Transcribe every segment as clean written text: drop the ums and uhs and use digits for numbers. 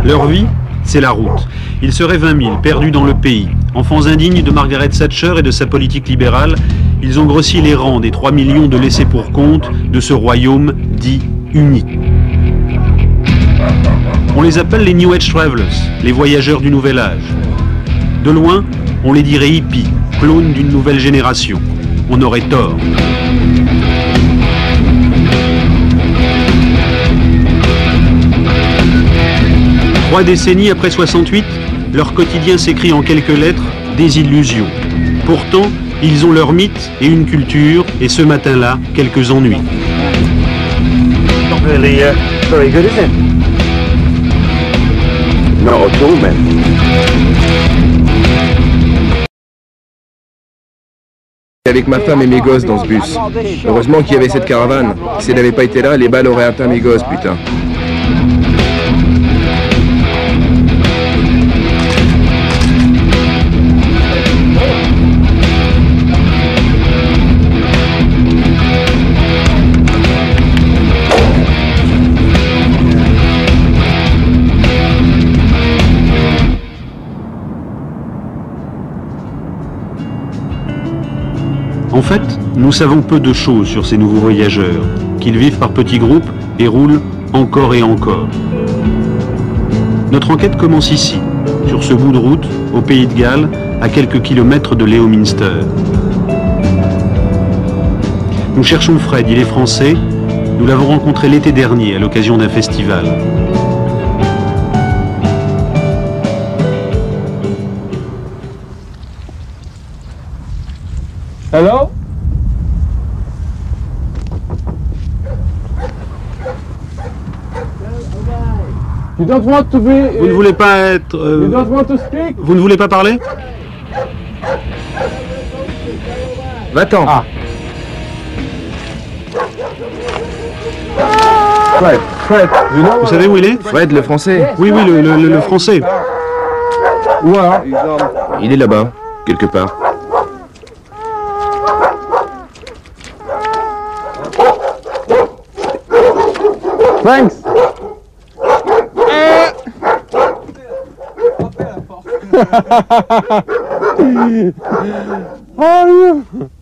Leur vie, c'est la route. Ils seraient 20 000, perdus dans le pays. Enfants indignes de Margaret Thatcher et de sa politique libérale, ils ont grossi les rangs des 3 millions de laissés pour compte de ce royaume dit uni. On les appelle les New Age Travelers, les voyageurs du nouvel âge. De loin, on les dirait hippies, clones d'une nouvelle génération. On aurait tort. Trois décennies après 68, leur quotidien s'écrit en quelques lettres « Désillusion ». Pourtant, ils ont leur mythe et une culture, et ce matin-là, quelques ennuis. Not really very good, is it? Not at all, man. Avec ma femme et mes gosses dans ce bus. Heureusement qu'il y avait cette caravane. Si elle n'avait pas été là, les balles auraient atteint mes gosses, putain. En fait, nous savons peu de choses sur ces nouveaux voyageurs, qu'ils vivent par petits groupes et roulent encore et encore. Notre enquête commence ici, sur ce bout de route, au Pays de Galles, à quelques kilomètres de Leominster. Nous cherchons Fred, il est français, nous l'avons rencontré l'été dernier à l'occasion d'un festival. Hello? You don't want to be... Vous ne voulez pas être... You don't want to speak? Vous ne voulez pas parler? Va-t'en. Ah. Fred, you know... Vous savez où il est? Fred, le français. Oui, oui, le français. Où alors? Il est là-bas, quelque part. Thanks! Oh,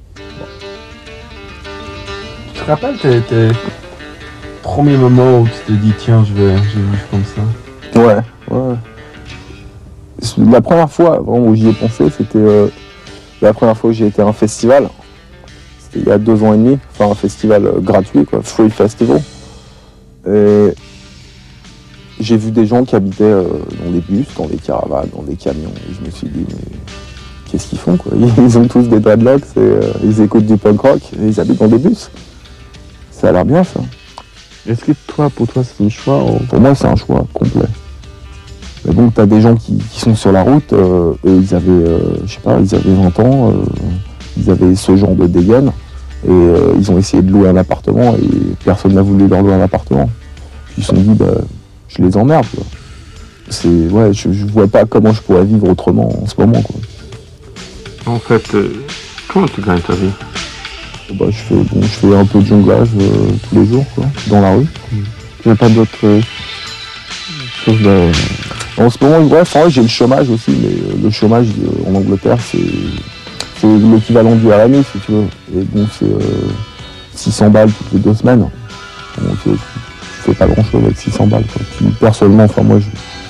tu te rappelles tes premiers moments où tu te dis tiens je vais vivre comme ça? Ouais. La première fois vraiment, où j'y ai pensé, c'était la première fois où j'ai été à un festival. C'était il y a 2 ans et demi, enfin un festival gratuit, quoi, Free Festival. Et j'ai vu des gens qui habitaient dans des bus, dans des caravanes, dans des camions. Et je me suis dit, mais qu'est-ce qu'ils font, quoi? Ils ont tous des dreadlocks, ils écoutent du punk rock et ils habitent dans des bus. Ça a l'air bien, ça. Est-ce que pour toi c'est un choix ou... Pour moi, c'est un choix complet. Mais bon, t'as des gens qui sont sur la route, eux, ils avaient, je sais pas, ils avaient 20 ans, ils avaient ce genre de dégaine. Et ils ont essayé de louer un appartement et personne n'a voulu leur louer un appartement. Puis ils se sont dit, bah, je les emmerde, quoi. Ouais, je vois pas comment je pourrais vivre autrement en ce moment, quoi. En fait, comment tu gagnes ta vie? Bah, je fais un peu de jonglage tous les jours, quoi, dans la rue. Tu n'as pas d'autres choses de... En ce moment, bref, j'ai le chômage aussi, mais le chômage en Angleterre, c'est l'équivalent du RMI, si tu veux. Et bon, c'est 600 balles toutes les 2 semaines. Donc, tu fais pas grand-chose avec 600 balles, quoi. Puis, personnellement, enfin, moi,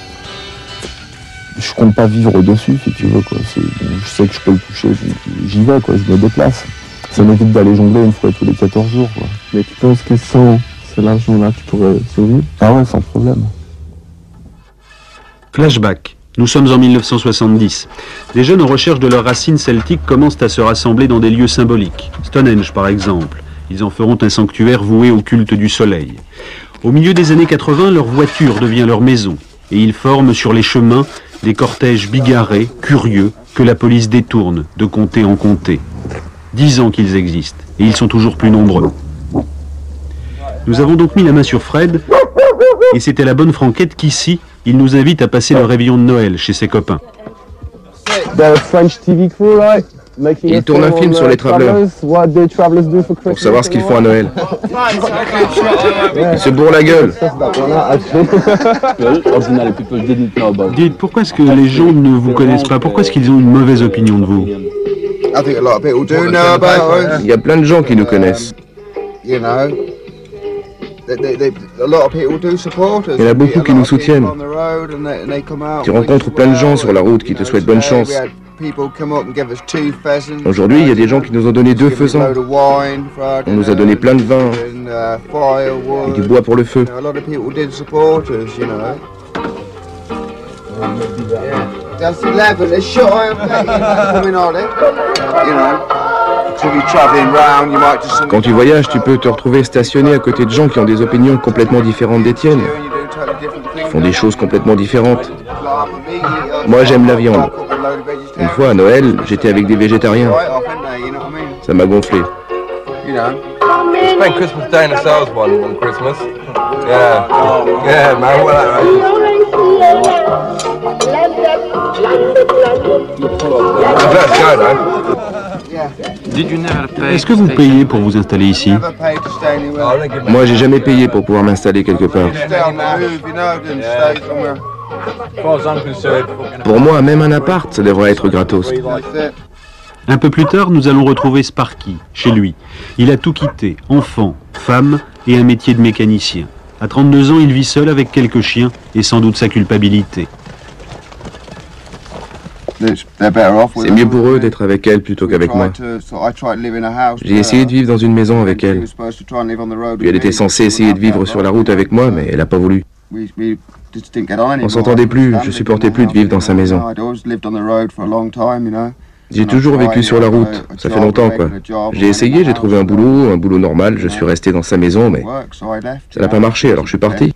je compte pas vivre dessus, si tu veux, quoi. Je sais que je peux le toucher, j'y vais, quoi, je me déplace. Ça m'évite d'aller jongler une fois tous les 14 jours, quoi. Mais tu penses que sans cet argent-là, tu pourrais survivre? Ah ouais, sans problème. Flashback. Nous sommes en 1970. Des jeunes en recherche de leurs racines celtiques commencent à se rassembler dans des lieux symboliques. Stonehenge, par exemple. Ils en feront un sanctuaire voué au culte du soleil. Au milieu des années 80, leur voiture devient leur maison. Et ils forment sur les chemins des cortèges bigarrés, curieux, que la police détourne de comté en comté. 10 ans qu'ils existent, et ils sont toujours plus nombreux. Nous avons donc mis la main sur Fred, et c'était la bonne franquette qu'ici, il nous invite à passer le réveillon de Noël chez ses copains. The French TV crew, right? Il tourne un film sur les travelers, pour savoir ce qu'ils font à Noël. Il se bourre la gueule. Dites, pourquoi est-ce que les gens ne vous connaissent pas? Pourquoi est-ce qu'ils ont une mauvaise opinion de vous? Il y a plein de gens qui nous connaissent. Il y en a beaucoup qui nous soutiennent. Tu rencontres plein de gens sur la route qui te souhaitent bonne chance. Aujourd'hui, il y a des gens qui nous ont donné 2 faisans. On nous a donné plein de vin et du bois pour le feu. Quand tu voyages, tu peux te retrouver stationné à côté de gens qui ont des opinions complètement différentes des tiennes, qui font des choses complètement différentes. Moi, j'aime la viande. Une fois à Noël, j'étais avec des végétariens. Ça m'a gonflé. Spent Christmas Day in the sales one Christmas. Yeah. Yeah, man. Let's go, though. Est-ce que vous payez pour vous installer ici? Moi, j'ai jamais payé pour pouvoir m'installer quelque part. Pour moi, même un appart, ça devrait être gratos. Un peu plus tard, nous allons retrouver Sparky, chez lui. Il a tout quitté, enfant, femme et un métier de mécanicien. À 32 ans, il vit seul avec quelques chiens et sans doute sa culpabilité. C'est mieux pour eux d'être avec elle plutôt qu'avec moi. J'ai essayé de vivre dans une maison avec elle. Puis elle était censée essayer de vivre sur la route avec moi, mais elle n'a pas voulu. On s'entendait plus, je supportais plus de vivre dans sa maison. J'ai toujours vécu sur la route, ça fait longtemps quoi. J'ai essayé, j'ai trouvé un boulot normal, je suis resté dans sa maison, mais ça n'a pas marché, alors je suis parti.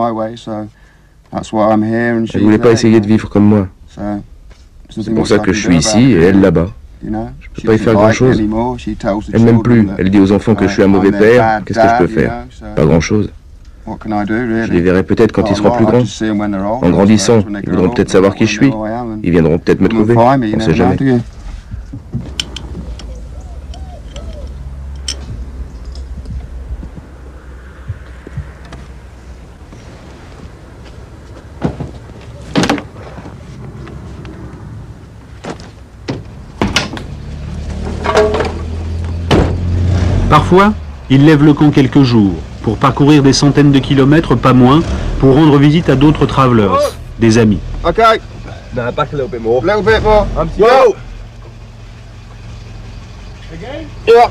Elle voulait pas essayer de vivre comme moi. C'est pour ça que je suis ici et elle là-bas. Je peux pas y faire grand-chose. Elle m'aime plus, elle dit aux enfants que je suis un mauvais père, qu'est-ce que je peux faire? Pas grand-chose. Je les verrai peut-être quand ils seront plus grands. En grandissant, ils voudront peut-être savoir qui je suis. Ils viendront peut-être me trouver, on ne sait jamais. Parfois, il lève le camp quelques jours, pour parcourir des centaines de kilomètres, pas moins, pour rendre visite à d'autres travelers, des amis. Okay. No, back a little bit more. Little bit more. Whoa! Again? Yeah.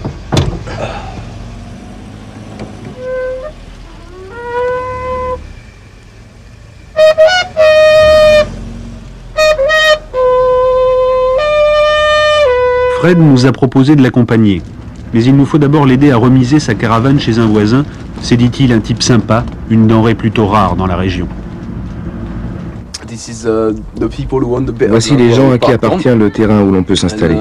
Fred nous a proposé de l'accompagner. Mais il nous faut d'abord l'aider à remiser sa caravane chez un voisin. C'est, dit-il, un type sympa, une denrée plutôt rare dans la région. Voici les gens à qui appartient le terrain où l'on peut s'installer.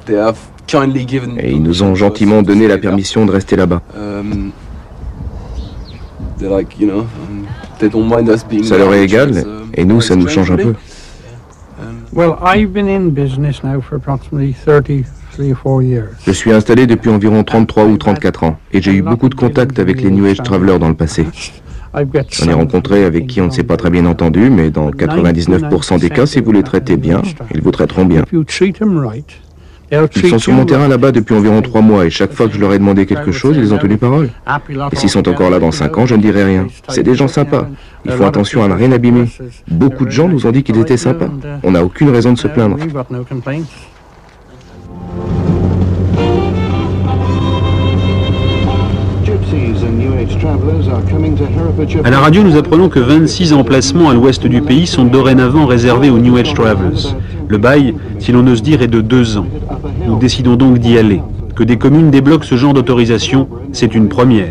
Et ils nous ont gentiment donné la permission de rester là-bas. Ça leur est égal, et nous, ça nous change un peu. Je suis installé depuis environ 33 ou 34 ans, et j'ai eu beaucoup de contacts avec les New Age Travelers dans le passé. J'en ai rencontré avec qui on ne s'est pas très bien entendu, mais dans 99% des cas, si vous les traitez bien, ils vous traiteront bien. Ils sont sur mon terrain là-bas depuis environ 3 mois, et chaque fois que je leur ai demandé quelque chose, ils ont tenu parole. Et s'ils sont encore là dans 5 ans, je ne dirai rien. C'est des gens sympas. Ils font attention à ne rien abîmer. Beaucoup de gens nous ont dit qu'ils étaient sympas. On n'a aucune raison de se plaindre. À la radio, nous apprenons que 26 emplacements à l'ouest du pays sont dorénavant réservés aux New Age Travelers. Le bail, si l'on ose dire, est de 2 ans. Nous décidons donc d'y aller. Que des communes débloquent ce genre d'autorisation, c'est une première.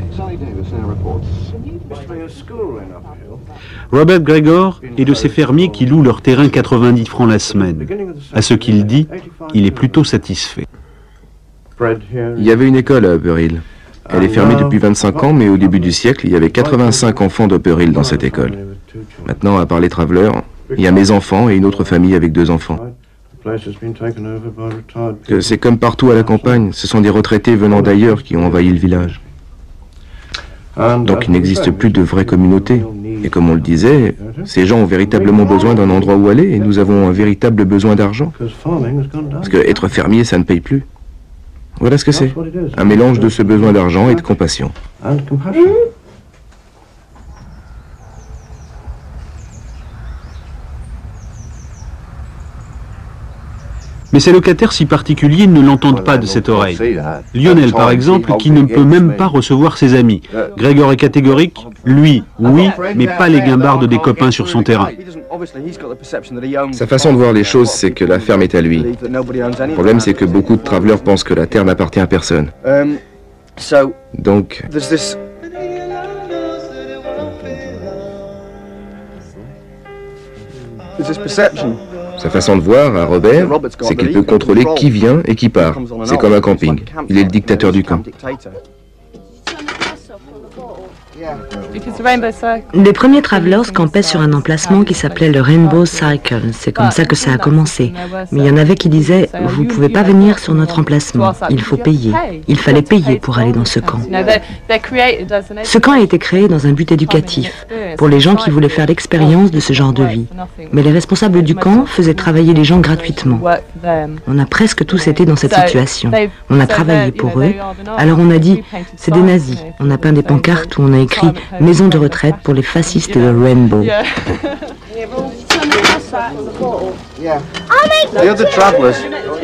Robert Gregor est de ces fermiers qui louent leur terrain 90 francs la semaine. À ce qu'il dit, il est plutôt satisfait. Il y avait une école à Upper Hill. Elle est fermée depuis 25 ans, mais au début du siècle, il y avait 85 enfants d'Upper Hill dans cette école. Maintenant, à part les travelers, il y a mes enfants et une autre famille avec 2 enfants. Que c'est comme partout à la campagne, ce sont des retraités venant d'ailleurs qui ont envahi le village. Donc il n'existe plus de vraie communauté. Et comme on le disait, ces gens ont véritablement besoin d'un endroit où aller et nous avons un véritable besoin d'argent. Parce que être fermier, ça ne paye plus. Voilà ce que c'est. Un mélange de ce besoin d'argent et de compassion. Mais ces locataires si particuliers ne l'entendent pas de cette oreille. Lionel, par exemple, qui ne peut même pas recevoir ses amis. Grégor est catégorique, lui, oui, mais pas les guimbardes des copains sur son terrain. Sa façon de voir les choses, c'est que la ferme est à lui. Le problème, c'est que beaucoup de travelers pensent que la terre n'appartient à personne. Donc, sa façon de voir, à Robert, c'est qu'il peut contrôler qui vient et qui part. C'est comme un camping. Il est le dictateur du camp. Les premiers travelers campaient sur un emplacement qui s'appelait le Rainbow Cycle. C'est comme ça que ça a commencé. Mais il y en avait qui disaient « Vous ne pouvez pas venir sur notre emplacement. Il faut payer. » Il fallait payer pour aller dans ce camp. Ce camp a été créé dans un but éducatif, pour les gens qui voulaient faire l'expérience de ce genre de vie. Mais les responsables du camp faisaient travailler les gens gratuitement. On a presque tous été dans cette situation. On a travaillé pour eux. Alors on a dit « C'est des nazis. » On a peint des pancartes où on a écrit « Maison de retraite pour les fascistes de Rainbow ». The other travellers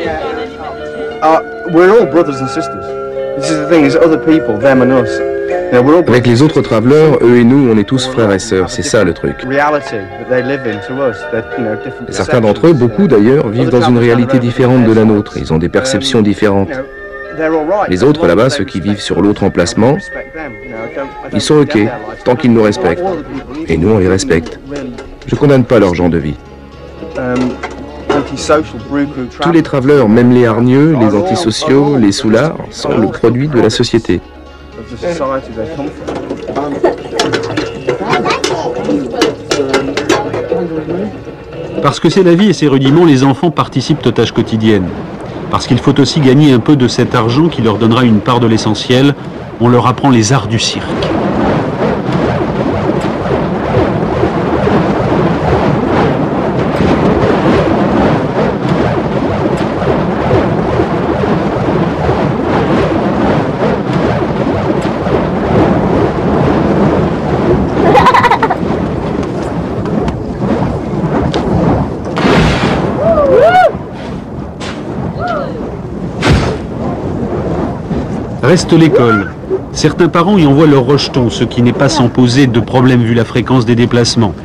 we're all brothers and sisters. This is the thing, there's other people, them and us. Avec les autres travelers, eux et nous, on est tous frères et sœurs, c'est ça le truc. Et certains d'entre eux, beaucoup d'ailleurs, vivent dans une réalité différente de la nôtre, ils ont des perceptions différentes. Les autres là-bas, ceux qui vivent sur l'autre emplacement, ils sont ok, tant qu'ils nous respectent. Et nous, on les respecte. Je condamne pas leur genre de vie. Tous les travelers, même les hargneux, les antisociaux, les soulards, sont le produit de la société. Parce que c'est la vie et ses rudiments, les enfants participent aux tâches quotidiennes. Parce qu'il faut aussi gagner un peu de cet argent qui leur donnera une part de l'essentiel, on leur apprend les arts du cirque. Reste l'école. Certains parents y envoient leurs rejetons, ce qui n'est pas sans poser de problème vu la fréquence des déplacements.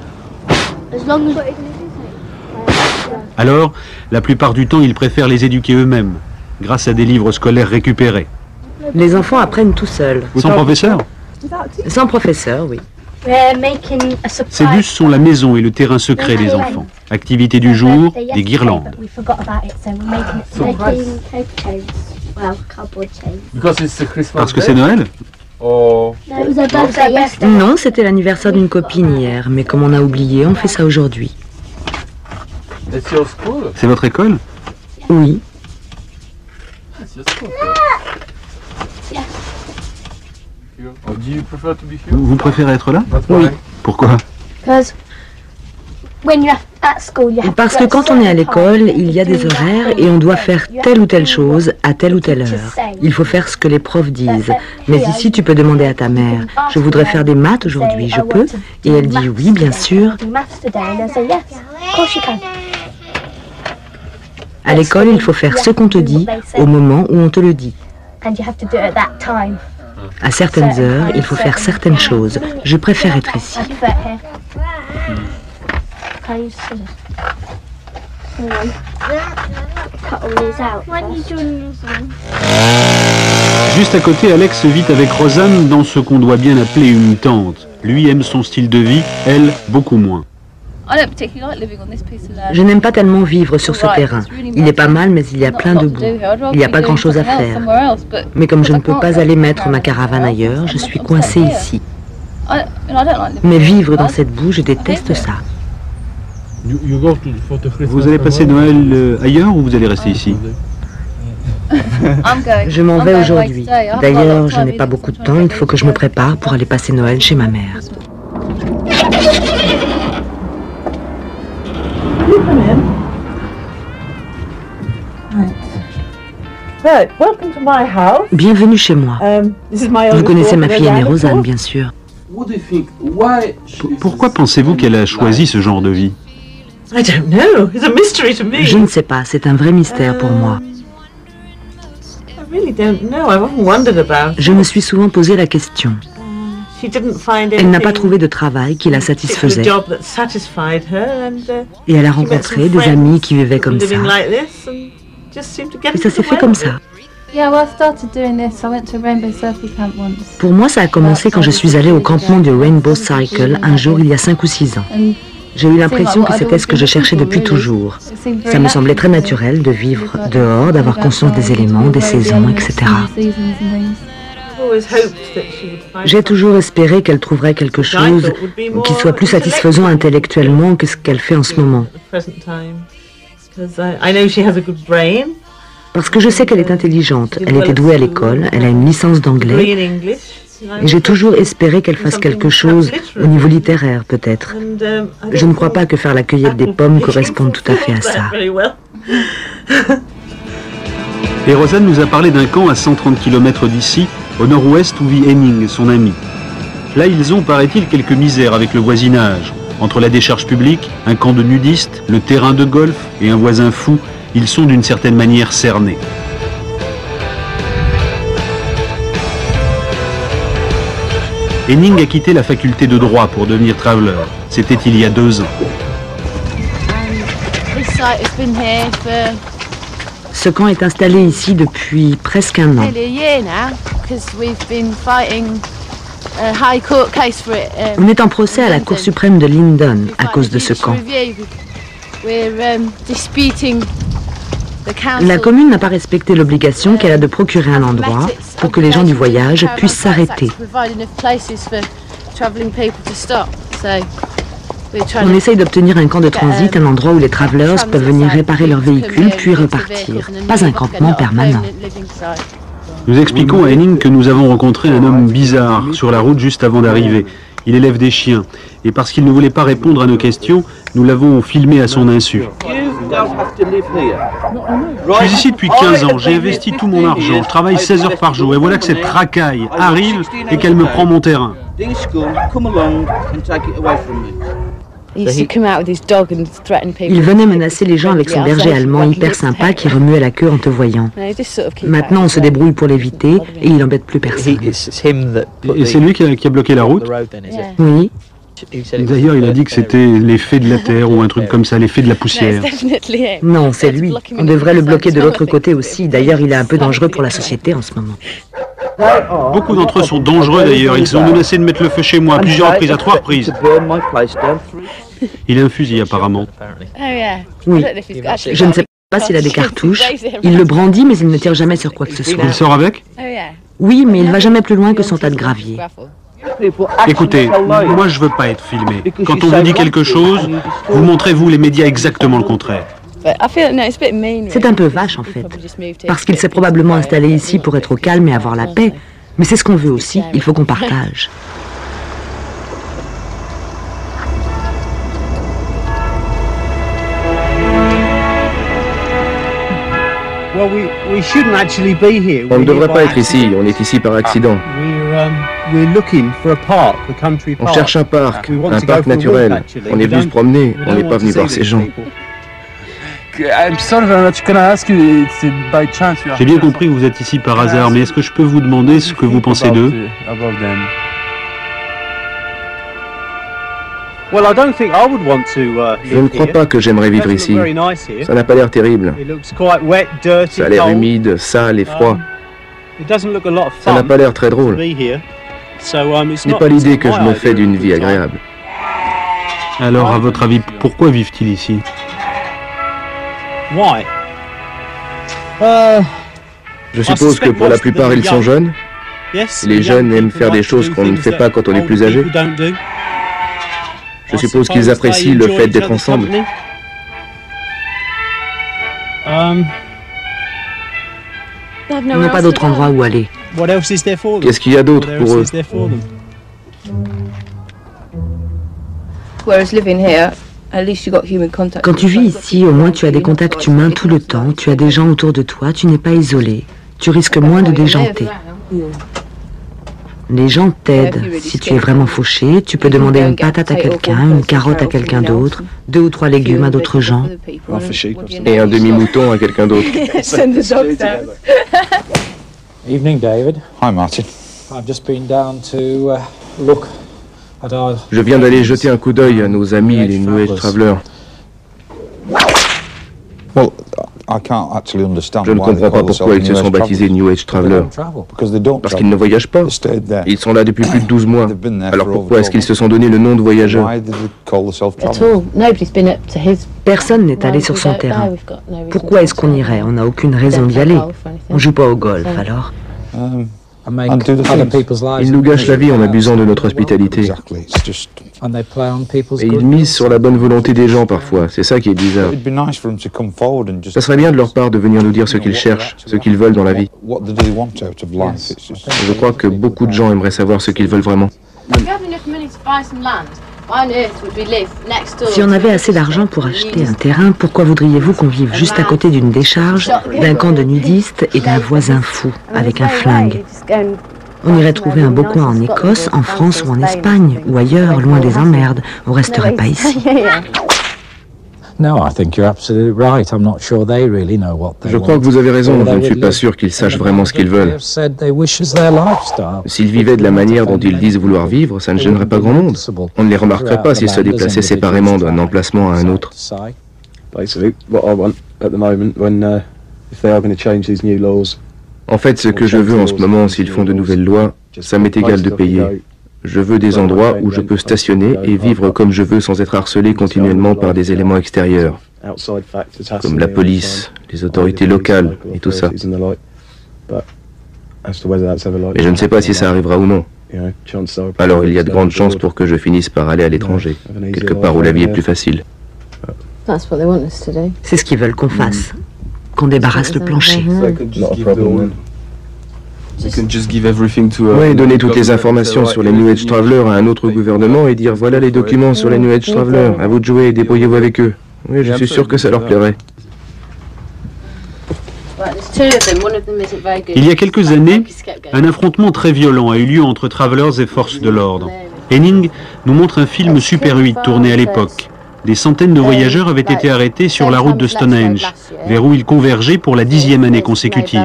Alors, la plupart du temps, ils préfèrent les éduquer eux-mêmes, grâce à des livres scolaires récupérés. Les enfants apprennent tout seuls. Sans professeur? Sans professeur, oui. Ces bus sont la maison et le terrain secret des enfants. Activité du jour, des guirlandes. Parce que c'est Noël? Non, c'était l'anniversaire d'une copine hier, mais comme on a oublié, on fait ça aujourd'hui. C'est votre école? Oui. Vous préférez être là? Oui. Pourquoi? Parce que quand on est à l'école, il y a des horaires et on doit faire telle ou telle chose à telle ou telle heure. Il faut faire ce que les profs disent. Mais ici, tu peux demander à ta mère, je voudrais faire des maths aujourd'hui, je peux? Et elle dit oui, bien sûr. À l'école, il faut faire ce qu'on te dit au moment où on te le dit. À certaines heures, il faut faire certaines choses. Je préfère être ici. Juste à côté, Alex vit avec Rosanne dans ce qu'on doit bien appeler une tente. Lui aime son style de vie, elle, beaucoup moins. Je n'aime pas tellement vivre sur ce terrain. Il est pas mal, mais il y a plein de boue. Il n'y a pas grand-chose à faire. Mais comme je ne peux pas aller mettre ma caravane ailleurs, je suis coincée ici. Mais vivre dans cette boue, je déteste ça. Vous allez passer Noël ailleurs ou vous allez rester ici? Je m'en vais aujourd'hui. D'ailleurs, je n'ai pas beaucoup de temps. Il faut que je me prépare pour aller passer Noël chez ma mère. Bienvenue chez moi. Vous connaissez ma fille aînée Rosanne, bien sûr. Pourquoi pensez-vous qu'elle a choisi ce genre de vie? Je ne sais pas, c'est un vrai mystère pour moi. Je me suis souvent posé la question. Elle n'a pas trouvé de travail qui la satisfaisait. Et elle a rencontré des amis qui vivaient comme ça. Et ça s'est fait comme ça. Pour moi, ça a commencé quand je suis allée au campement de Rainbow Cycle un jour il y a 5 ou 6 ans. J'ai eu l'impression que c'était ce que je cherchais depuis toujours. Ça me semblait très naturel de vivre dehors, d'avoir conscience des éléments, des saisons, etc. J'ai toujours espéré qu'elle trouverait quelque chose qui soit plus satisfaisant intellectuellement que ce qu'elle fait en ce moment. Parce que je sais qu'elle est intelligente, elle était douée à l'école, elle a une licence d'anglais. Et j'ai toujours espéré qu'elle fasse quelque chose au niveau littéraire, peut-être. Je ne crois pas que faire la cueillette des pommes corresponde tout à fait à ça. Et Rosanne nous a parlé d'un camp à 130 km d'ici, au nord-ouest où vit Henning, son ami. Là, ils ont, paraît-il, quelques misères avec le voisinage. Entre la décharge publique, un camp de nudistes, le terrain de golf et un voisin fou, ils sont d'une certaine manière cernés. Henning a quitté la faculté de droit pour devenir traveler. C'était il y a 2 ans. Ce camp est installé ici depuis presque 1 an. On est en procès à la Cour suprême de Lyndon à cause de ce camp. La commune n'a pas respecté l'obligation qu'elle a de procurer un endroit pour que les gens du voyage puissent s'arrêter. On essaye d'obtenir un camp de transit, un endroit où les travelers peuvent venir réparer leurs véhicules puis repartir. Pas un campement permanent. Nous expliquons à Henning que nous avons rencontré un homme bizarre sur la route juste avant d'arriver. Il élève des chiens. Et parce qu'il ne voulait pas répondre à nos questions, nous l'avons filmé à son insu. Je suis ici depuis 15 ans, j'ai investi tout mon argent, je travaille 16 heures par jour et voilà que cette racaille arrive et qu'elle me prend mon terrain. Il venait menacer les gens avec son berger allemand hyper sympa qui remuait la queue en te voyant. Maintenant, on se débrouille pour l'éviter et il n'embête plus personne. Et c'est lui qui a bloqué la route? Oui. D'ailleurs, il a dit que c'était l'effet de la terre ou un truc comme ça, l'effet de la poussière. Non, c'est lui. On devrait le bloquer de l'autre côté aussi. D'ailleurs, il est un peu dangereux pour la société en ce moment. Beaucoup d'entre eux sont dangereux d'ailleurs. Ils ont menacé de mettre le feu chez moi à plusieurs reprises, à 3 reprises. Il a un fusil apparemment. Oui. Je ne sais pas s'il a des cartouches. Il le brandit, mais il ne tire jamais sur quoi que ce soit. Il sort avec? Oui, mais il ne va jamais plus loin que son tas de gravier. Écoutez, moi je veux pas être filmé. Quand on vous dit quelque chose, vous montrez vous les médias exactement le contraire. C'est un peu vache en fait, parce qu'il s'est probablement installé ici pour être au calme et avoir la paix. Mais c'est ce qu'on veut aussi, il faut qu'on partage. On ne devrait pas être ici, on est ici par accident. On cherche un parc naturel. On est venu se promener, on n'est pas venu voir ces gens. J'ai bien compris que vous êtes ici par hasard, mais est-ce que je peux vous demander ce que vous pensez d'eux? Je ne crois pas que j'aimerais vivre ici. Ça n'a pas l'air terrible. Ça a l'air humide, sale et froid. Ça n'a pas l'air très drôle. Ce n'est pas l'idée que je me fais d'une vie agréable. Alors, à votre avis, pourquoi vivent-ils ici? Je suppose que pour la plupart, ils sont jeunes. Les jeunes aiment faire des choses qu'on ne fait pas quand on est plus âgé. Je suppose qu'ils apprécient le fait d'être ensemble. Ils n'ont pas d'autre endroit où aller. Qu'est-ce qu'il y a d'autre pour eux? Quand tu vis ici, au moins tu as des contacts humains tout le temps, tu as des gens autour de toi, tu n'es pas isolé. Tu risques moins de déjanter. Les gens t'aident. Si tu es vraiment fauché, tu peux demander une patate à quelqu'un, une carotte à quelqu'un d'autre, 2 ou 3 légumes à d'autres gens. Et un demi-mouton à quelqu'un d'autre. Evening, David. Hi, Martin. I've just been down to look at our... Je viens d'aller jeter un coup d'œil à nos amis les New Age Travelers. Well, I can't actually understand Je ne comprends pas pourquoi ils se sont baptisés New Age Travelers. Parce qu'ils ne voyagent pas. Ils sont là depuis plus de 12 mois. Alors pourquoi est-ce qu'ils se sont donné le nom de voyageurs? Personne n'est allé sur son terrain. Pourquoi est-ce qu'on irait? On n'a aucune raison d'y aller. On joue pas au golf, alors. Ils nous gâchent la vie en abusant de notre hospitalité. Et ils misent sur la bonne volonté des gens parfois, c'est ça qui est bizarre. Ça serait bien de leur part de venir nous dire ce qu'ils cherchent, ce qu'ils veulent dans la vie. Je crois que beaucoup de gens aimeraient savoir ce qu'ils veulent vraiment. Si on avait assez d'argent pour acheter un terrain, pourquoi voudriez-vous qu'on vive juste à côté d'une décharge, d'un camp de nudistes et d'un voisin fou avec un flingue? On irait trouver un beau coin en Écosse, en France ou en Espagne, ou ailleurs, loin des emmerdes. On resterait pas ici. Je crois que vous avez raison, je ne suis pas sûr qu'ils sachent vraiment ce qu'ils veulent. S'ils vivaient de la manière dont ils disent vouloir vivre, ça ne gênerait pas grand monde. On ne les remarquerait pas s'ils se déplaçaient séparément d'un emplacement à un autre. En fait, ce que je veux en ce moment, s'ils font de nouvelles lois, ça m'est égal de payer. Je veux des endroits où je peux stationner et vivre comme je veux sans être harcelé continuellement par des éléments extérieurs, comme la police, les autorités locales et tout ça. Mais je ne sais pas si ça arrivera ou non. Alors il y a de grandes chances pour que je finisse par aller à l'étranger, quelque part où la vie est plus facile. C'est ce qu'ils veulent qu'on fasse, qu'on débarrasse le plancher. Oui, donner toutes les informations sur les New Age Travelers à un autre gouvernement et dire voilà les documents sur les New Age Travelers, à vous de jouer et débrouillez-vous avec eux. Oui, je suis sûr que ça leur plairait. Il y a quelques années, un affrontement très violent a eu lieu entre Travelers et forces de l'ordre. Henning nous montre un film Super 8 tourné à l'époque. Des centaines de voyageurs avaient été arrêtés sur la route de Stonehenge, vers où ils convergeaient pour la 10e année consécutive.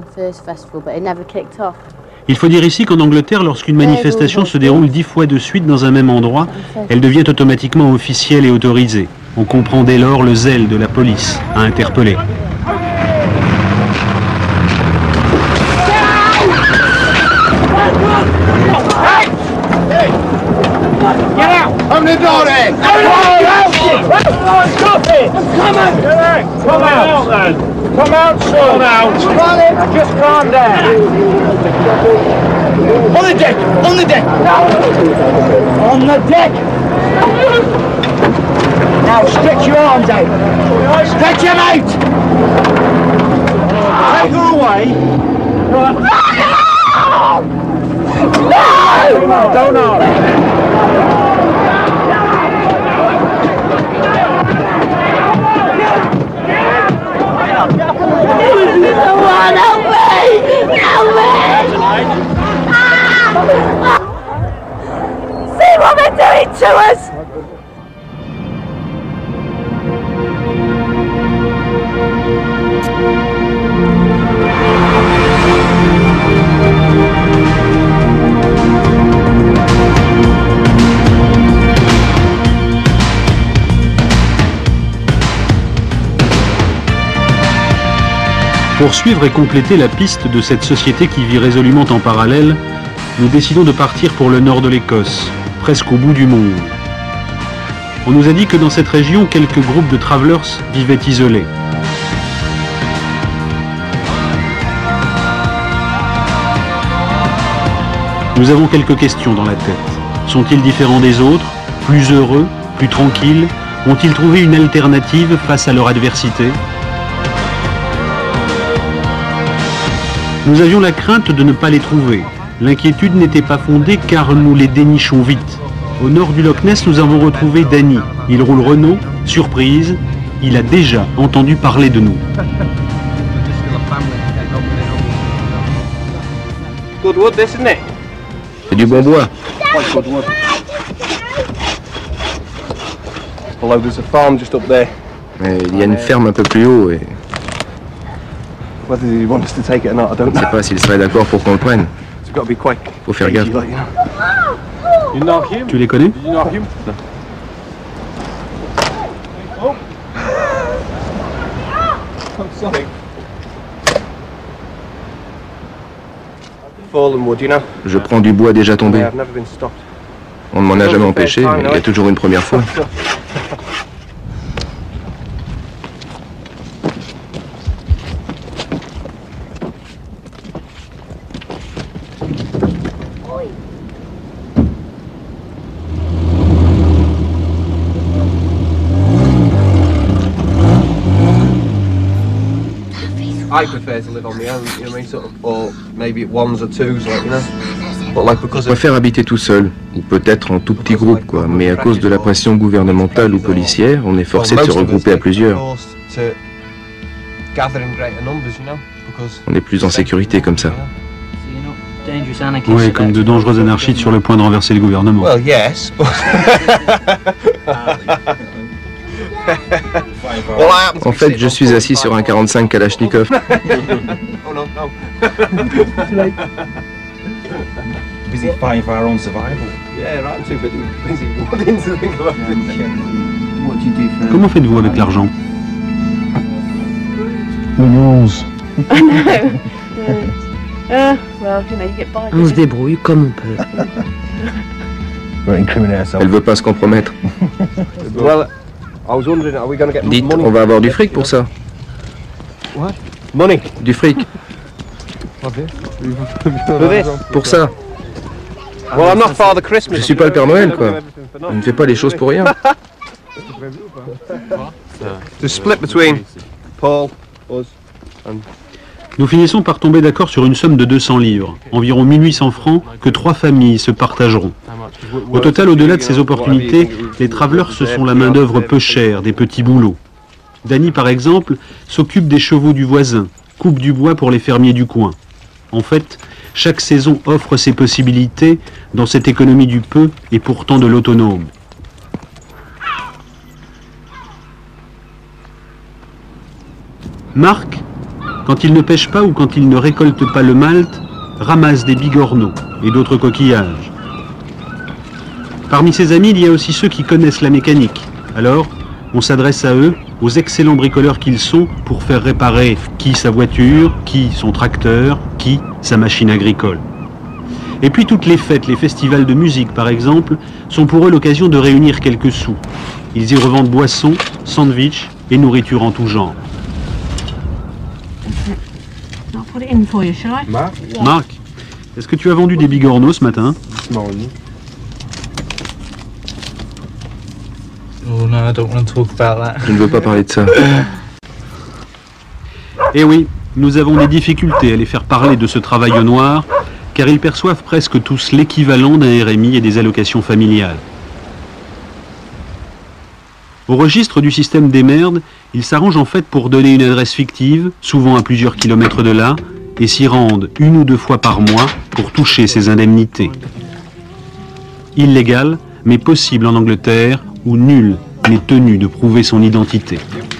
Il faut dire ici qu'en Angleterre, lorsqu'une manifestation se déroule 10 fois de suite dans un même endroit, elle devient automatiquement officielle et autorisée. On comprend dès lors le zèle de la police à interpeller. Open the door then! Stop it! Come on! Come out then! Come out, son! Come out! Just calm down! On the deck! On the deck! On the deck! Now stretch your arms out! Stretch them out! Take her away! No! Don't argue! Someone help me! Help me! See what they're doing to us! Pour suivre et compléter la piste de cette société qui vit résolument en parallèle, nous décidons de partir pour le nord de l'Écosse, presque au bout du monde. On nous a dit que dans cette région, quelques groupes de travelers vivaient isolés. Nous avons quelques questions dans la tête. Sont-ils différents des autres? plus heureux, plus tranquilles? Ont-ils trouvé une alternative face à leur adversité? Nous avions la crainte de ne pas les trouver. L'inquiétude n'était pas fondée car nous les dénichons vite. Au nord du Loch Ness, nous avons retrouvé Danny. Il roule Renault. Surprise, il a déjà entendu parler de nous. C'est du bon bois. Mais il y a une ferme un peu plus haut et... Je ne sais pas s'il serait d'accord pour qu'on le prenne. Faut faire gaffe. Tu les connais? Je prends du bois déjà tombé. On ne m'en a jamais empêché, mais il y a toujours une première fois. I prefer to live on my own, you know what I mean, sort of, or maybe ones or twos, like, you know. But like because Je préfère habiter tout seul, ou peut-être en tout petit groupe, quoi. Mais à cause de la pression gouvernementale ou policière, on est forcé de se regrouper à plusieurs. On est plus en sécurité comme ça. Oui, comme de dangereux anarchistes sur le point de renverser le gouvernement. Well, yes, but... En fait, je suis assis sur un 45 Kalachnikov. Oh no, no. Busy fighting for our own survival. Yeah, right, I'm too busy wanting to think about it. Comment faites-vous avec l'argent? On se débrouille comme on peut. Elle veut pas se compromettre. Well, I was wondering, are we going to get Dites, money? on va avoir du fric pour ça. What? Money? Du fric. For this? Pour ça. Well, I'm not Father Christmas. Je suis pas le Père Noël, quoi. On ne fait pas les choses pour rien. To split between Paul, us, and... Nous finissons par tomber d'accord sur une somme de 200 livres, environ 1800 francs, que 3 familles se partageront. Au total, au-delà de ces opportunités, les travelers se sont la main-d'œuvre peu chère, des petits boulots. Danny, par exemple, s'occupe des chevaux du voisin, coupe du bois pour les fermiers du coin. En fait, chaque saison offre ses possibilités dans cette économie du peu et pourtant de l'autonome. Marc, quand il ne pêche pas ou quand il ne récolte pas le malt, ramasse des bigorneaux et d'autres coquillages. Parmi ses amis, il y a aussi ceux qui connaissent la mécanique. Alors, on s'adresse à eux, aux excellents bricoleurs qu'ils sont, pour faire réparer qui sa voiture, qui son tracteur, qui sa machine agricole. Et puis toutes les fêtes, les festivals de musique par exemple, sont pour eux l'occasion de réunir quelques sous. Ils y revendent boissons, sandwichs et nourriture en tout genre. Marc, est-ce que tu as vendu des bigorneaux ce matin? Non. Je ne veux pas parler de ça. Eh oui, nous avons des difficultés à les faire parler de ce travail au noir, car ils perçoivent presque tous l'équivalent d'un RMI et des allocations familiales. Au registre du système des merdes, ils s'arrangent en fait pour donner une adresse fictive, souvent à plusieurs kilomètres de là, et s'y rendent 1 ou 2 fois par mois pour toucher ces indemnités. Illégal, mais possible en Angleterre, où nul n'est tenu de prouver son identité.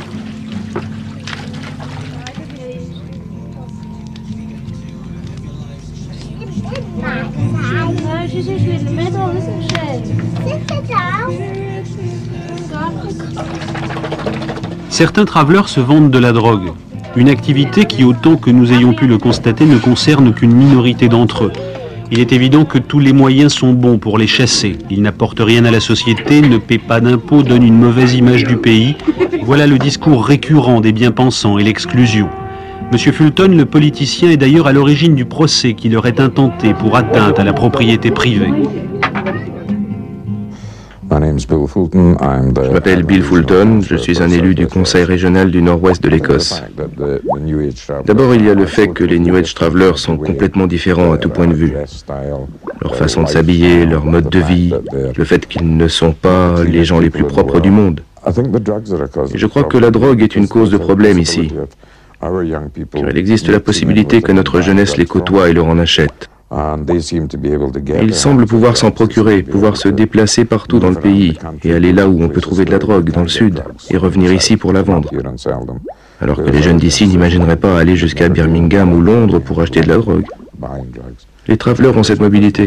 Certains travelers se vendent de la drogue, une activité qui, autant que nous ayons pu le constater, ne concerne qu'une minorité d'entre eux. Il est évident que tous les moyens sont bons pour les chasser. Ils n'apportent rien à la société, ne paient pas d'impôts, donnent une mauvaise image du pays. Voilà le discours récurrent des bien-pensants et l'exclusion. Monsieur Fulton, le politicien, est d'ailleurs à l'origine du procès qui leur est intenté pour atteinte à la propriété privée. Je m'appelle Bill Fulton, je suis un élu du Conseil régional du Nord-Ouest de l'Écosse. D'abord, il y a le fait que les New Age Travelers sont complètement différents à tout point de vue. Leur façon de s'habiller, leur mode de vie, le fait qu'ils ne sont pas les gens les plus propres du monde. Et je crois que la drogue est une cause de problème ici. Car il existe la possibilité que notre jeunesse les côtoie et leur en achète. Ils semblent pouvoir s'en procurer, pouvoir se déplacer partout dans le pays et aller là où on peut trouver de la drogue, dans le sud, et revenir ici pour la vendre. Alors que les jeunes d'ici n'imagineraient pas aller jusqu'à Birmingham ou Londres pour acheter de la drogue. Les travelers ont cette mobilité.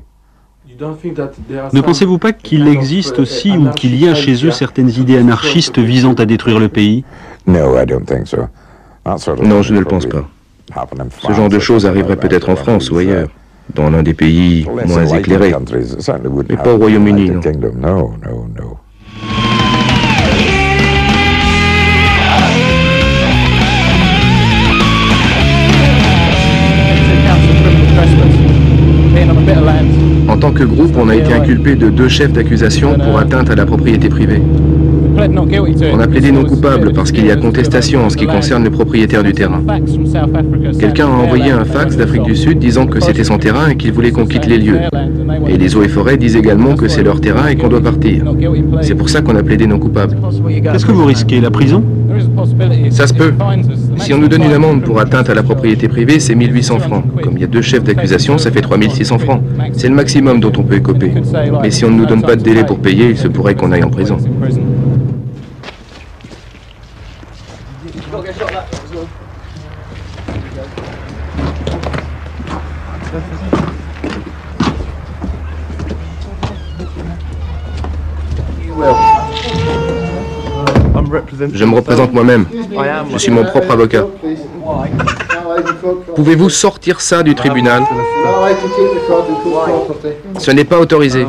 Ne pensez-vous pas qu'il existe aussi ou qu'il y a chez eux certaines idées anarchistes visant à détruire le pays? Non, je ne le pense pas. Ce genre de choses arriverait peut-être en France ou ailleurs, dans l'un des pays moins éclairés, mais pas au Royaume-Uni, non. En tant que groupe, on a été inculpé de 2 chefs d'accusation pour atteinte à la propriété privée. On a plaidé non coupable parce qu'il y a contestation en ce qui concerne le propriétaire du terrain. Quelqu'un a envoyé un fax d'Afrique du Sud disant que c'était son terrain et qu'il voulait qu'on quitte les lieux. Et les eaux et forêts disent également que c'est leur terrain et qu'on doit partir. C'est pour ça qu'on a plaidé non coupable. Qu'est-ce que vous risquez, la prison? Ça se peut. Si on nous donne une amende pour atteinte à la propriété privée, c'est 1800 francs. Comme il y a 2 chefs d'accusation, ça fait 3600 francs. C'est le maximum dont on peut écoper. Mais si on ne nous donne pas de délai pour payer, il se pourrait qu'on aille en prison. Je me représente moi-même. Je suis mon propre avocat. Pouvez-vous sortir ça du tribunal? Ce n'est pas autorisé.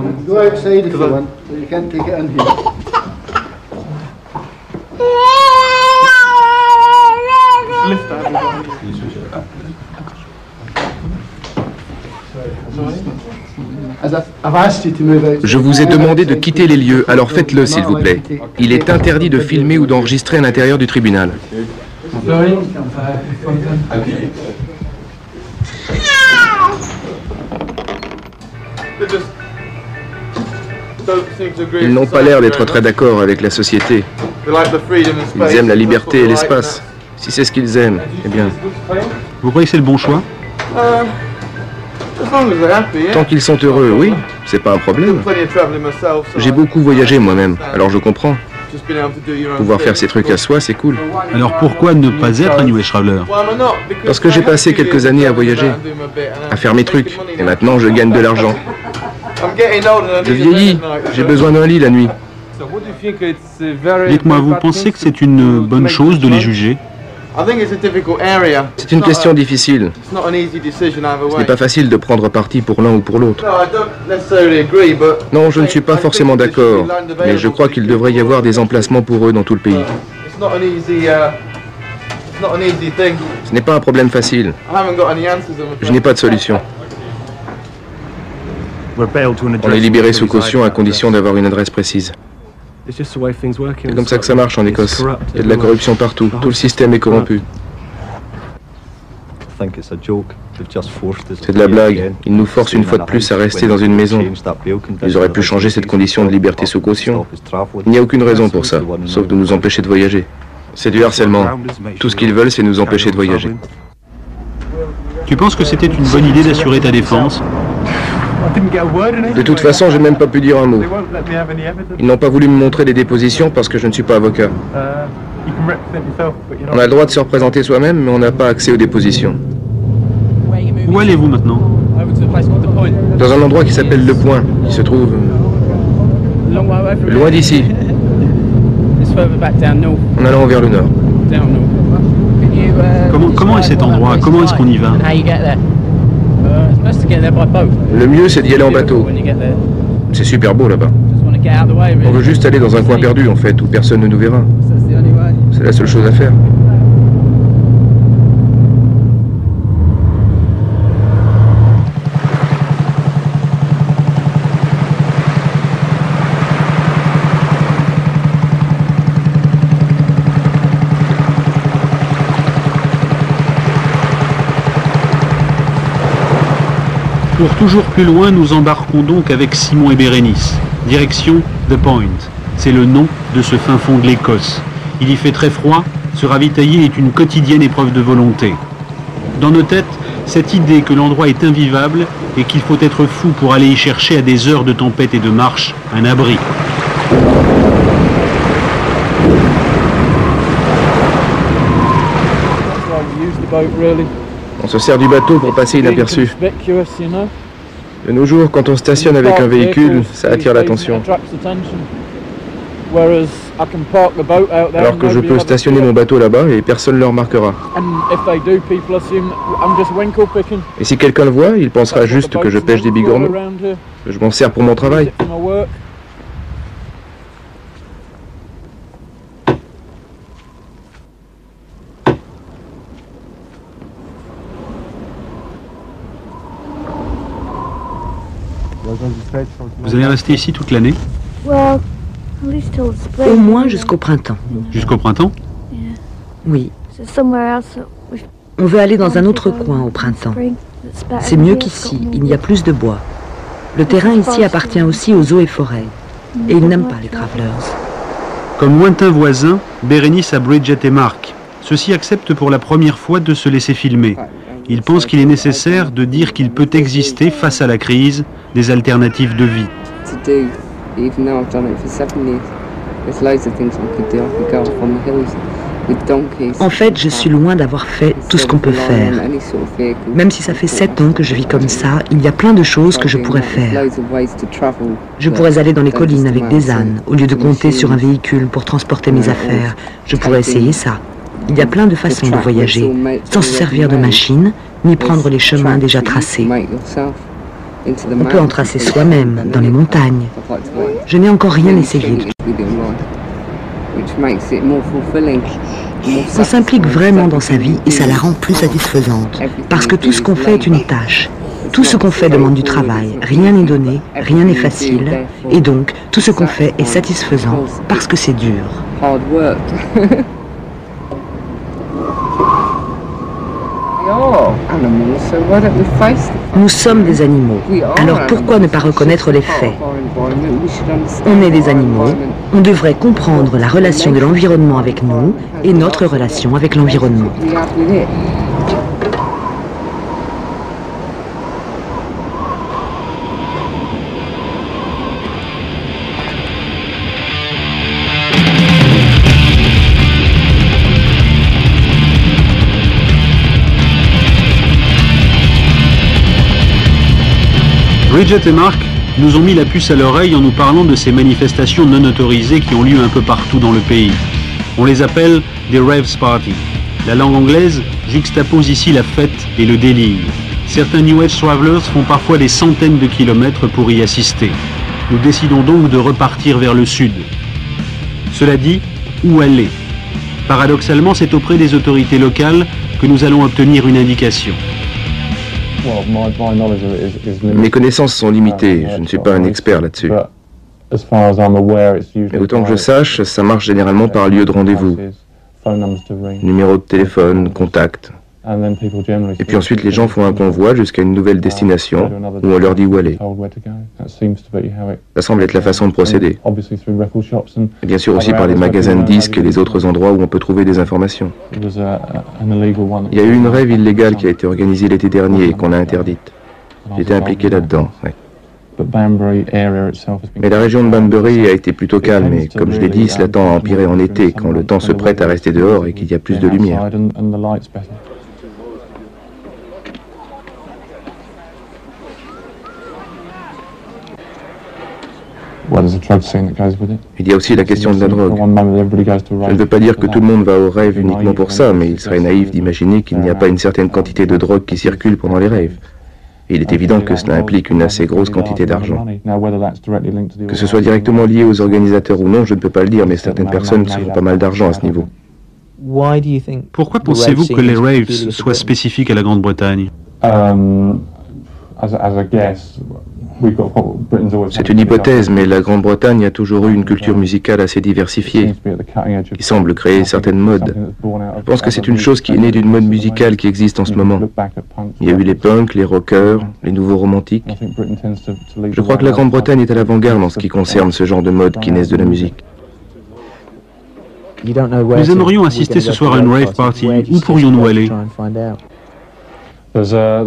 Je vous ai demandé de quitter les lieux, alors faites-le s'il vous plaît. Il est interdit de filmer ou d'enregistrer à l'intérieur du tribunal. Ils n'ont pas l'air d'être très d'accord avec la société. Ils aiment la liberté et l'espace. Si c'est ce qu'ils aiment, eh bien... Vous croyez que c'est le bon choix? Tant qu'ils sont heureux, oui, c'est pas un problème. J'ai beaucoup voyagé moi-même, alors je comprends. Pouvoir faire ces trucs à soi, c'est cool. Alors pourquoi ne pas être un New Age Traveler? Parce que j'ai passé quelques années à voyager, à faire mes trucs, et maintenant je gagne de l'argent. Je vieillis, j'ai besoin d'un lit la nuit. Dites-moi, vous pensez que c'est une bonne chose de les juger? C'est une question difficile. Ce n'est pas facile de prendre parti pour l'un ou pour l'autre. Non, je ne suis pas forcément d'accord, mais je crois qu'il devrait y avoir des emplacements pour eux dans tout le pays. Ce n'est pas un problème facile. Je n'ai pas de solution. On est libéré sous caution à condition d'avoir une adresse précise. C'est comme ça que ça marche en Écosse. Il y a de la corruption partout. Tout le système est corrompu. C'est de la blague. Ils nous forcent une fois de plus à rester dans une maison. Ils auraient pu changer cette condition de liberté sous caution. Il n'y a aucune raison pour ça, sauf de nous empêcher de voyager. C'est du harcèlement. Tout ce qu'ils veulent, c'est nous empêcher de voyager. Tu penses que c'était une bonne idée d'assurer ta défense? De toute façon, je n'ai même pas pu dire un mot. Ils n'ont pas voulu me montrer des dépositions parce que je ne suis pas avocat. On a le droit de se représenter soi-même, mais on n'a pas accès aux dépositions. Où allez-vous maintenant? Dans un endroit qui s'appelle Le Point, qui se trouve loin d'ici, en allant vers le nord. Comment est cet endroit? Comment est-ce qu'on y va? Le mieux, c'est d'y aller en bateau. C'est super beau là-bas. On veut juste aller dans un coin perdu, en fait, où personne ne nous verra. C'est la seule chose à faire. Pour toujours plus loin, nous embarquons donc avec Simon et Bérénice. Direction The Point. C'est le nom de ce fin fond de l'Écosse. Il y fait très froid, se ravitailler est une quotidienne épreuve de volonté. Dans nos têtes, cette idée que l'endroit est invivable et qu'il faut être fou pour aller y chercher à des heures de tempête et de marche un abri. On se sert du bateau pour passer inaperçu. De nos jours, quand on stationne avec un véhicule, ça attire l'attention. Alors que je peux stationner mon bateau là-bas et personne ne le remarquera. Et si quelqu'un le voit, il pensera juste que je pêche des bigorneaux, que je m'en sers pour mon travail. Vous allez rester ici toute l'année? Au moins jusqu'au printemps. Jusqu'au printemps? Oui. On veut aller dans un autre coin au printemps. C'est mieux qu'ici, il y a plus de bois. Le terrain ici appartient aussi aux eaux et forêts. Et ils n'aiment pas les travelers. Comme lointains voisins, Bérénice a Bridget et Mark. Ceux-ci acceptent pour la première fois de se laisser filmer. Ils pensent qu'il est nécessaire de dire qu'il peut exister, face à la crise, des alternatives de vie. En fait, je suis loin d'avoir fait tout ce qu'on peut faire. Même si ça fait 7 ans que je vis comme ça, il y a plein de choses que je pourrais faire. Je pourrais aller dans les collines avec des ânes, au lieu de compter sur un véhicule pour transporter mes affaires. Je pourrais essayer ça. Il y a plein de façons de voyager, sans se servir de machines, ni prendre les chemins déjà tracés. On peut en tracer soi-même, dans les montagnes. Je n'ai encore rien essayé. On s'implique vraiment dans sa vie et ça la rend plus satisfaisante. Parce que tout ce qu'on fait est une tâche. Tout ce qu'on fait demande du travail. Rien n'est donné, rien n'est facile. Et donc, tout ce qu'on fait est satisfaisant parce que c'est dur. Nous sommes des animaux, alors pourquoi ne pas reconnaître les faits? On est des animaux, on devrait comprendre la relation de l'environnement avec nous et notre relation avec l'environnement. Bridget et Mark nous ont mis la puce à l'oreille en nous parlant de ces manifestations non autorisées qui ont lieu un peu partout dans le pays. On les appelle des raves parties. La langue anglaise juxtapose ici la fête et le délire. Certains New Age travelers font parfois des centaines de kilomètres pour y assister. Nous décidons donc de repartir vers le sud. Cela dit, où aller? Paradoxalement, c'est auprès des autorités locales que nous allons obtenir une indication. Mes connaissances sont limitées, je ne suis pas un expert là-dessus. Mais autant que je sache, ça marche généralement par lieu de rendez-vous. Numéro de téléphone, contact. Et puis ensuite, les gens font un convoi jusqu'à une nouvelle destination où on leur dit où aller. Ça semble être la façon de procéder. Et bien sûr aussi par les magasins de disques et les autres endroits où on peut trouver des informations. Il y a eu une rave illégale qui a été organisée l'été dernier et qu'on a interdite. J'étais impliqué là-dedans, ouais. Mais la région de Banbury a été plutôt calme et, comme je l'ai dit, cela tend à empirer en été quand le temps se prête à rester dehors et qu'il y a plus de lumière. Il y a aussi la question de la drogue. Je ne veux pas dire que tout le monde va aux raves uniquement pour ça, mais il serait naïf d'imaginer qu'il n'y a pas une certaine quantité de drogue qui circule pendant les raves. Et il est évident que cela implique une assez grosse quantité d'argent. Que ce soit directement lié aux organisateurs ou non, je ne peux pas le dire, mais certaines personnes se font pas mal d'argent à ce niveau. Pourquoi pensez-vous que les raves soient spécifiques à la Grande-Bretagne? C'est une hypothèse, mais la Grande-Bretagne a toujours eu une culture musicale assez diversifiée, qui semble créer certaines modes. Je pense que c'est une chose qui est née d'une mode musicale qui existe en ce moment. Il y a eu les punks, les rockers, les nouveaux romantiques. Je crois que la Grande-Bretagne est à l'avant-garde en ce qui concerne ce genre de mode qui naissent de la musique. Nous aimerions assister ce soir à une rave party. Où pourrions-nous aller? Il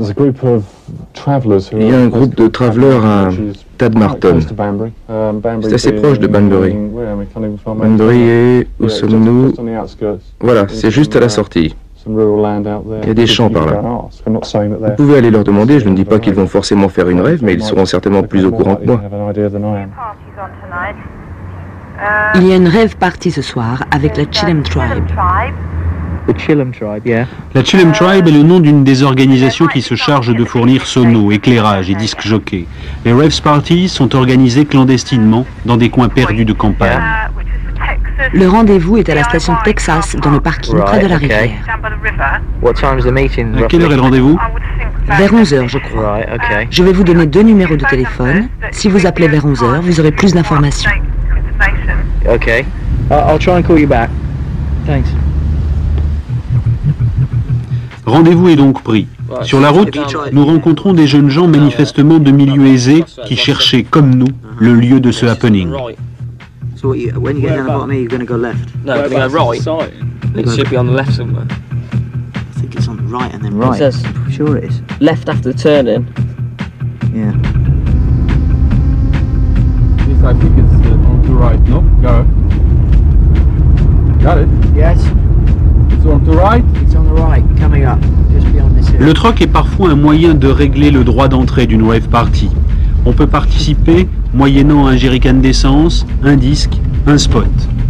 y a un groupe de travelers à Tadmarton. C'est assez proche de Banbury. Banbury est... Où sommes-nous? Voilà, c'est juste à la sortie. Il y a des champs par là. Vous pouvez aller leur demander, je ne dis pas qu'ils vont forcément faire une rave, mais ils seront certainement plus au courant que moi. Il y a une rave party ce soir avec la Chillem Tribe. La Chillem Tribe est le nom d'une des organisations qui se charge de fournir sonos, éclairage et disques jockeys. Les raves parties sont organisées clandestinement dans des coins perdus de campagne. Le rendez-vous est à la station Texas, dans le parking près de la rivière. À quelle heure est le rendez-vous? Vers 11h, je crois. Je vais vous donner 2 numéros de téléphone. Si vous appelez vers 11h, vous aurez plus d'informations. Okay. I'll try and call you back. Thanks. Rendez-vous est donc pris. Sur la route, nous rencontrons des jeunes gens manifestement de milieux aisés qui cherchaient, comme nous, le lieu de ce happening. So when you get down the bottom here, you're going to go left? No, we're going to go right. It should be on the left somewhere. I think it's on the right and then right. It says, sure it is. Left after the turn-in. Yeah. Yes, I think it's on the right, no? Go. Got it? Yes. It's on the right? It's on the right, coming up, just beyond this hill. Le troc est parfois un moyen de régler le droit d'entrée d'une rave party. On peut participer moyennant un jerrycan d'essence, un disque, un spot.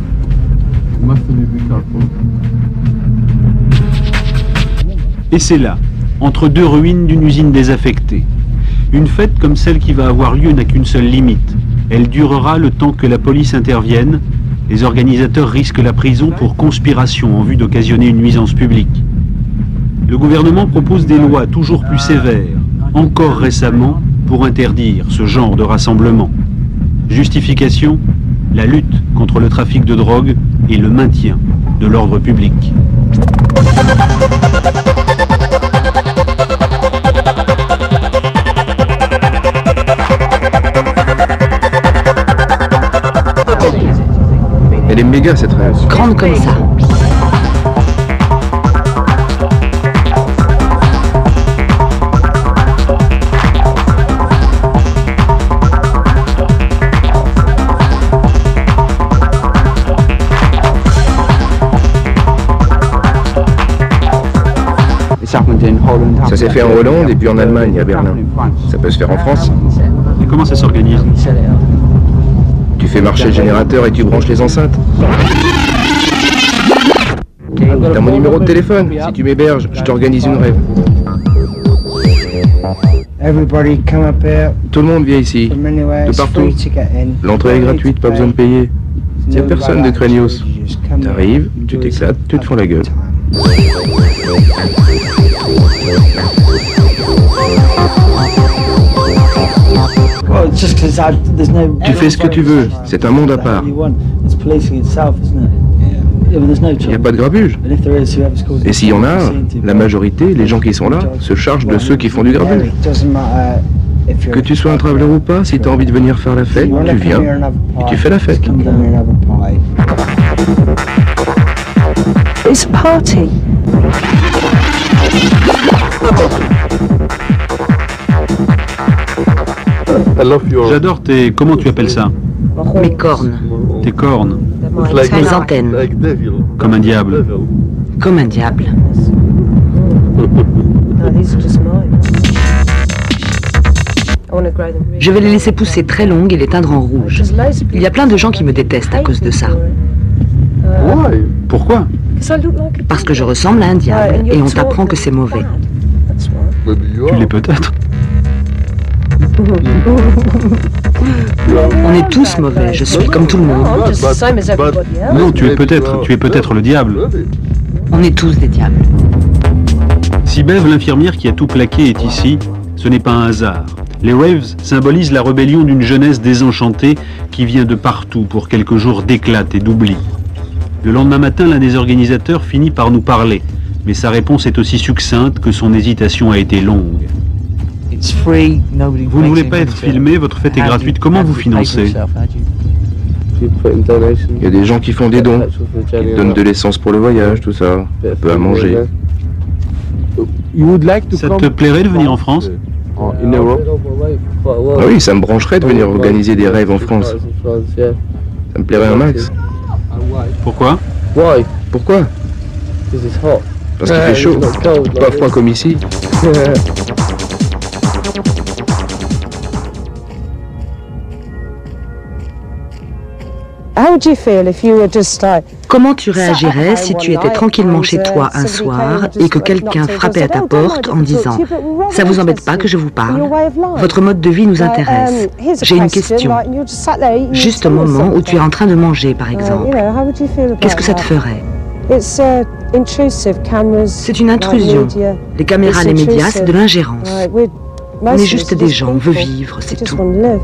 Et c'est là, entre deux ruines d'une usine désaffectée. Une fête comme celle qui va avoir lieu n'a qu'une seule limite. Elle durera le temps que la police intervienne. Les organisateurs risquent la prison pour conspiration en vue d'occasionner une nuisance publique. Le gouvernement propose des lois toujours plus sévères, encore récemment, pour interdire ce genre de rassemblement. Justification, la lutte contre le trafic de drogue et le maintien de l'ordre public. Elle est méga cette rêve. Grande comme ça. Ça s'est fait en Hollande et puis en Allemagne, à Berlin. Ça peut se faire en France. Et comment ça s'organise? Tu fais marcher le générateur et tu branches les enceintes. T'as mon numéro de téléphone. Si tu m'héberges, je t'organise une rêve. Tout le monde vient ici, de partout. L'entrée est gratuite, pas besoin de payer. Il n'y a personne de craignos. T'arrives, tu t'éclates, tu te fous la gueule. Tu fais ce que tu veux, c'est un monde à part. Il n'y a pas de grabuge. Et s'il y en a, la majorité, les gens qui sont là, se chargent de ceux qui font du grabuge. Que tu sois un traveler ou pas, si tu as envie de venir faire la fête, tu viens et tu fais la fête. It's a party. J'adore tes... Comment tu appelles ça? Mes cornes. Tes cornes. Mes antennes. Comme un diable. Comme un diable. Je vais les laisser pousser très longues et les teindre en rouge. Il y a plein de gens qui me détestent à cause de ça. Pourquoi? Parce que je ressemble à un diable et on t'apprend que c'est mauvais. Tu l'es peut-être. On est tous mauvais, je suis comme tout le monde. Non, tu es peut-être le diable. On est tous des diables. Si Bev, l'infirmière qui a tout plaqué, est ici, ce n'est pas un hasard. Les raves symbolisent la rébellion d'une jeunesse désenchantée qui vient de partout pour quelques jours d'éclat et d'oubli. Le lendemain matin, l'un des organisateurs finit par nous parler, mais sa réponse est aussi succincte que son hésitation a été longue. Vous ne voulez pas être filmé, votre fête est gratuite, comment vous financez? Il y a des gens qui font des dons, qui donnent de l'essence pour le voyage, tout ça, un peu à manger. Ça te plairait de venir en France? Ah oui, ça me brancherait de venir organiser des rêves en France. Ça me plairait un max. Pourquoi? Pourquoi? Parce qu'il fait chaud, pas froid comme ici. Comment tu réagirais si tu étais tranquillement chez toi un soir et que quelqu'un frappait à ta porte en disant « Ça vous embête pas que je vous parle? Votre mode de vie nous intéresse. J'ai une question. » Juste au moment où tu es en train de manger, par exemple. Qu'est-ce que ça te ferait? C'est une intrusion. Les caméras, les médias, c'est de l'ingérence. On est juste des gens, on veut vivre, c'est tout.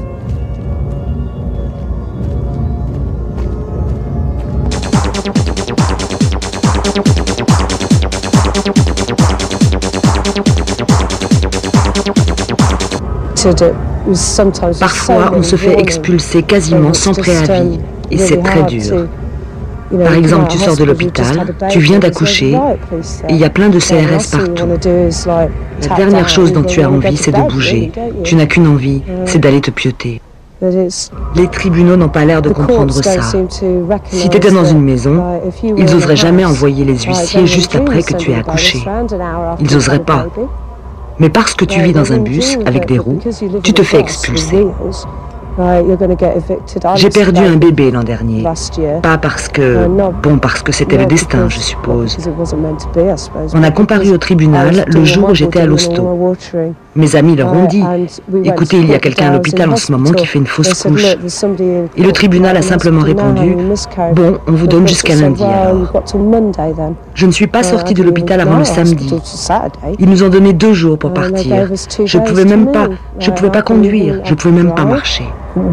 Parfois, on se fait expulser quasiment sans préavis, et c'est très dur. Par exemple, tu sors de l'hôpital, tu viens d'accoucher, et il y a plein de CRS partout. La dernière chose dont tu as envie, c'est de bouger. Tu n'as qu'une envie, c'est d'aller te pieuter. Les tribunaux n'ont pas l'air de comprendre ça. Si tu étais dans une maison, ils n'oseraient jamais envoyer les huissiers juste après que tu aies accouché. Ils n'oseraient pas. Mais parce que tu vis dans un bus avec des roues, tu te fais expulser. J'ai perdu un bébé l'an dernier. Pas parce que... Bon, parce que c'était le destin, je suppose. On a comparu au tribunal le jour où j'étais à l'hosto. Mes amis leur ont dit « Écoutez, il y a quelqu'un à l'hôpital en ce moment qui fait une fausse couche. » Et le tribunal a simplement répondu « Bon, on vous donne jusqu'à lundi alors. » Je ne suis pas sortie de l'hôpital avant le samedi. Ils nous ont donné 2 jours pour partir. Je pouvais pas conduire, je pouvais même pas marcher.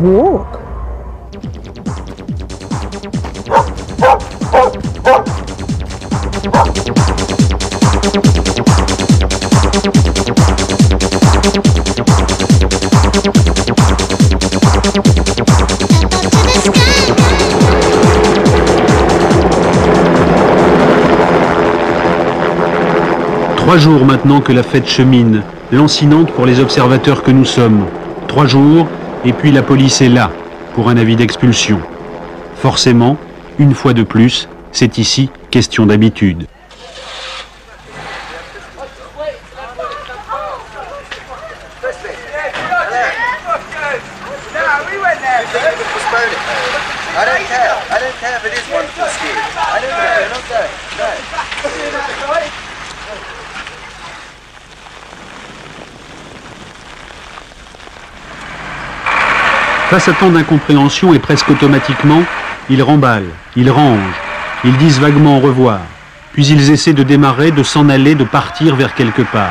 Trois jours maintenant que la fête chemine, lancinante pour les observateurs que nous sommes. 3 jours, et puis la police est là, pour un avis d'expulsion. Forcément, une fois de plus, c'est ici question d'habitude. Face à tant d'incompréhension et presque automatiquement, ils remballent, ils rangent, ils disent vaguement au revoir, puis ils essaient de démarrer, de s'en aller, de partir vers quelque part.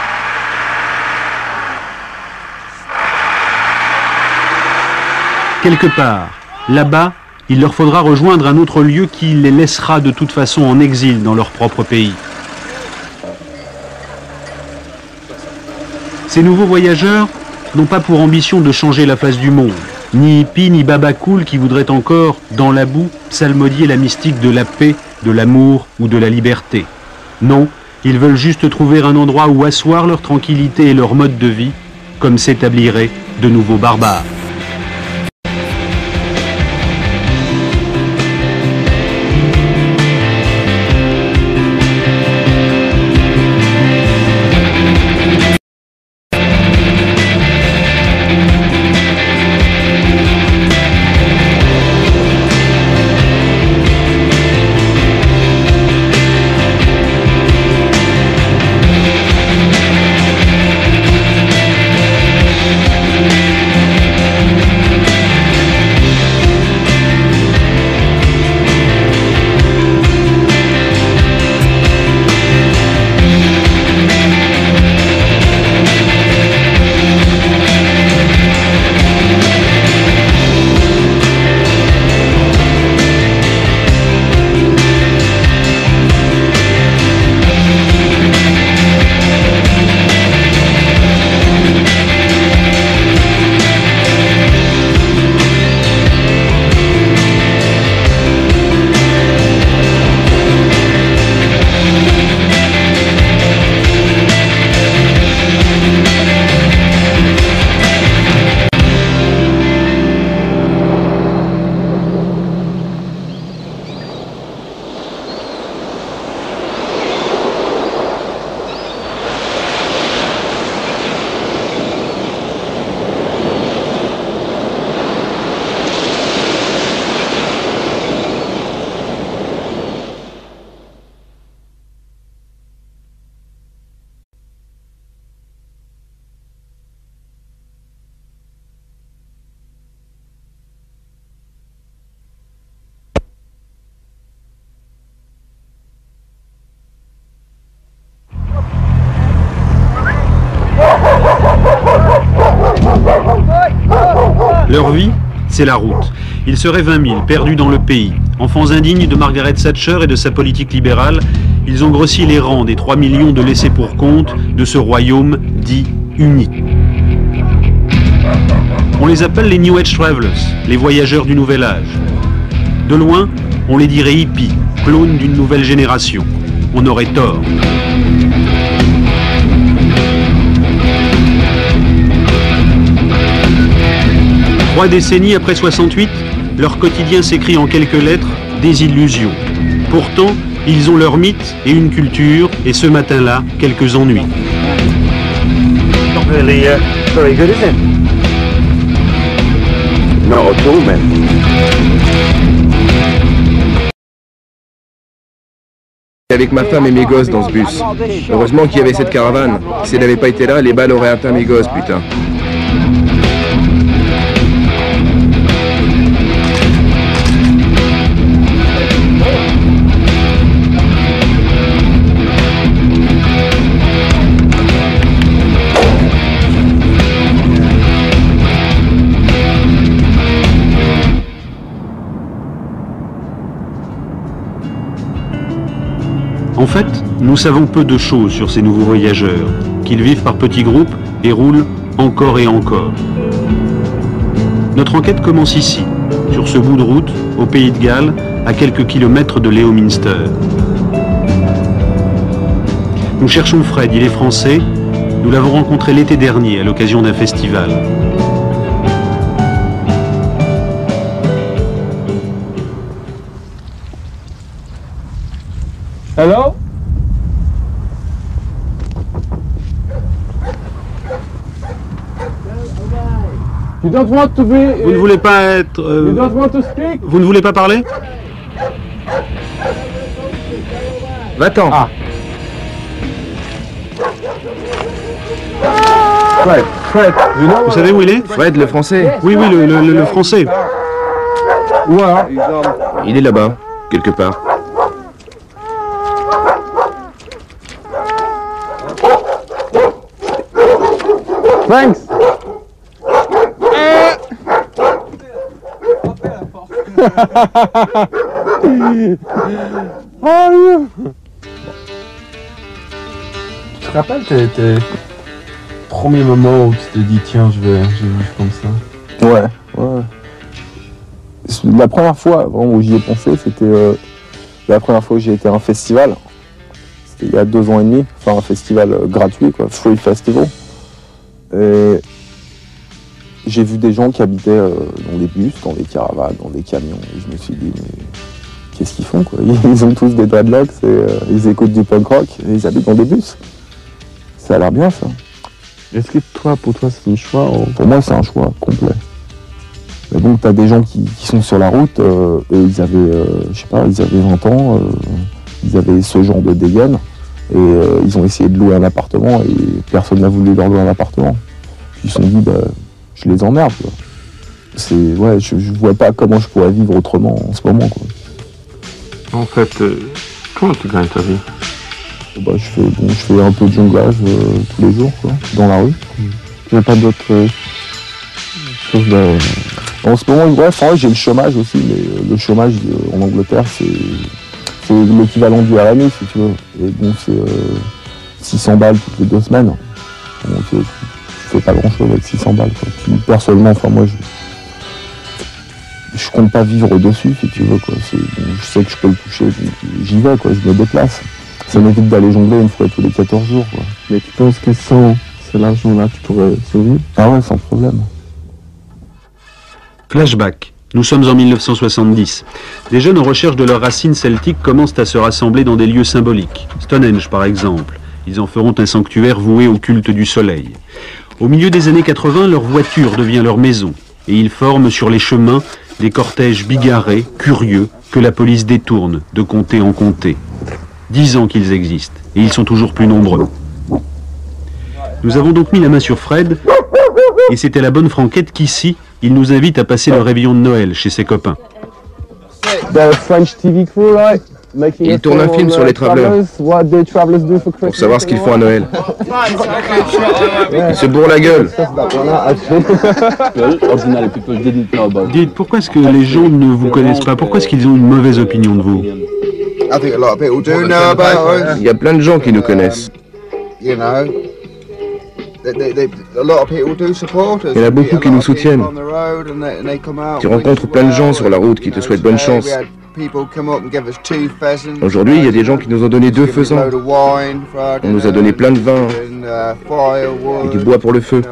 Quelque part, là-bas, il leur faudra rejoindre un autre lieu qui les laissera de toute façon en exil dans leur propre pays. Ces nouveaux voyageurs n'ont pas pour ambition de changer la face du monde, ni hippie ni baba cool qui voudraient encore, dans la boue, psalmodier la mystique de la paix, de l'amour ou de la liberté. Non, ils veulent juste trouver un endroit où asseoir leur tranquillité et leur mode de vie, comme s'établiraient de nouveaux barbares. Leur vie, c'est la route. Ils seraient 20 000, perdus dans le pays. Enfants indignes de Margaret Thatcher et de sa politique libérale, ils ont grossi les rangs des 3 millions de laissés pour compte de ce royaume dit uni. On les appelle les New Age Travelers, les voyageurs du nouvel âge. De loin, on les dirait hippies, clones d'une nouvelle génération. On aurait tort. Trois décennies après 68, leur quotidien s'écrit en quelques lettres « Désillusion ». Pourtant, ils ont leur mythe et une culture, et ce matin-là, quelques ennuis. Not really very good, is it? Not at all, man. Avec ma femme et mes gosses dans ce bus. Heureusement qu'il y avait cette caravane. Si elle n'avait pas été là, les balles auraient atteint mes gosses, putain. En fait, nous savons peu de choses sur ces nouveaux voyageurs, qu'ils vivent par petits groupes et roulent encore et encore. Notre enquête commence ici, sur ce bout de route, au Pays de Galles, à quelques kilomètres de Leominster. Nous cherchons Fred, il est français, nous l'avons rencontré l'été dernier à l'occasion d'un festival. Hello? You don't want to be, vous ne voulez pas être... you don't want to speak? Vous ne voulez pas parler? Va-t'en. Ah. Fred, you know, vous savez où il est? Fred, le français. Oui, oui, le français. Where? Il est là-bas, quelque part. Thanks. Tu te rappelles tes premiers moments où tu te dis tiens je vais vivre comme ça? Ouais. La première fois vraiment, où j'y ai pensé, c'était la première fois où j'ai été à un festival. C'était il y a 2 ans et demi, enfin un festival gratuit, quoi, Free Festival. Et j'ai vu des gens qui habitaient dans des bus, dans des caravanes, dans des camions. Et je me suis dit, mais qu'est-ce qu'ils font, quoi? Ils ont tous des dreadlocks et ils écoutent du punk rock et ils habitent dans des bus. Ça a l'air bien, ça. Est-ce que pour toi c'est un choix ou... Pour moi, c'est un choix complet. Mais bon, t'as des gens qui sont sur la route, eux, ils avaient, je sais pas, ils avaient 20 ans, ils avaient ce genre de dégaine. Et ils ont essayé de louer un appartement et personne n'a voulu leur louer un appartement. Puis ils se sont dit, bah, je les emmerde, quoi. Ouais, je vois pas comment je pourrais vivre autrement en ce moment, quoi. En fait, comment tu gagnes ta vie? Bah, je fais un peu de jonglage tous les jours, quoi, dans la rue. Il n'y a pas d'autres choses de... En ce moment, ouais, j'ai le chômage aussi, mais le chômage en Angleterre, c'est l'équivalent du RMI, si tu veux. Et donc, c'est 600 balles toutes les 2 semaines. Donc, tu fais pas grand-chose avec 600 balles, quoi. Puis, personnellement, enfin, moi, je compte pas vivre au-dessus, si tu veux, quoi. Je sais que je peux le toucher, j'y vais, quoi. Je me déplace. Ça m'évite d'aller jongler une fois tous les 14 jours, quoi. Mais tu penses que sans l'argent-là, tu pourrais survivre? Ah ouais, sans problème. Flashback. Nous sommes en 1970. Des jeunes en recherche de leurs racines celtiques commencent à se rassembler dans des lieux symboliques. Stonehenge, par exemple. Ils en feront un sanctuaire voué au culte du soleil. Au milieu des années 80, leur voiture devient leur maison. Et ils forment sur les chemins des cortèges bigarrés, curieux, que la police détourne de comté en comté. 10 ans qu'ils existent, et ils sont toujours plus nombreux. Nous avons donc mis la main sur Fred, et c'était la bonne franquette qu'ici, il nous invite à passer le réveillon de Noël chez ses copains. The French TV crew, right? Il tourne un film sur les travelers, pour savoir ce qu'ils font à Noël. Il se bourre la gueule. Dites, pourquoi est-ce que les gens ne vous connaissent pas? Pourquoi est-ce qu'ils ont une mauvaise opinion de vous? Il y a plein de gens qui nous connaissent. Il y en a beaucoup qui nous soutiennent. Tu rencontres plein de gens sur la route qui te souhaitent bonne chance. Aujourd'hui, il y a des gens qui nous ont donné 2 faisans. On nous a donné plein de vin et du bois pour le feu.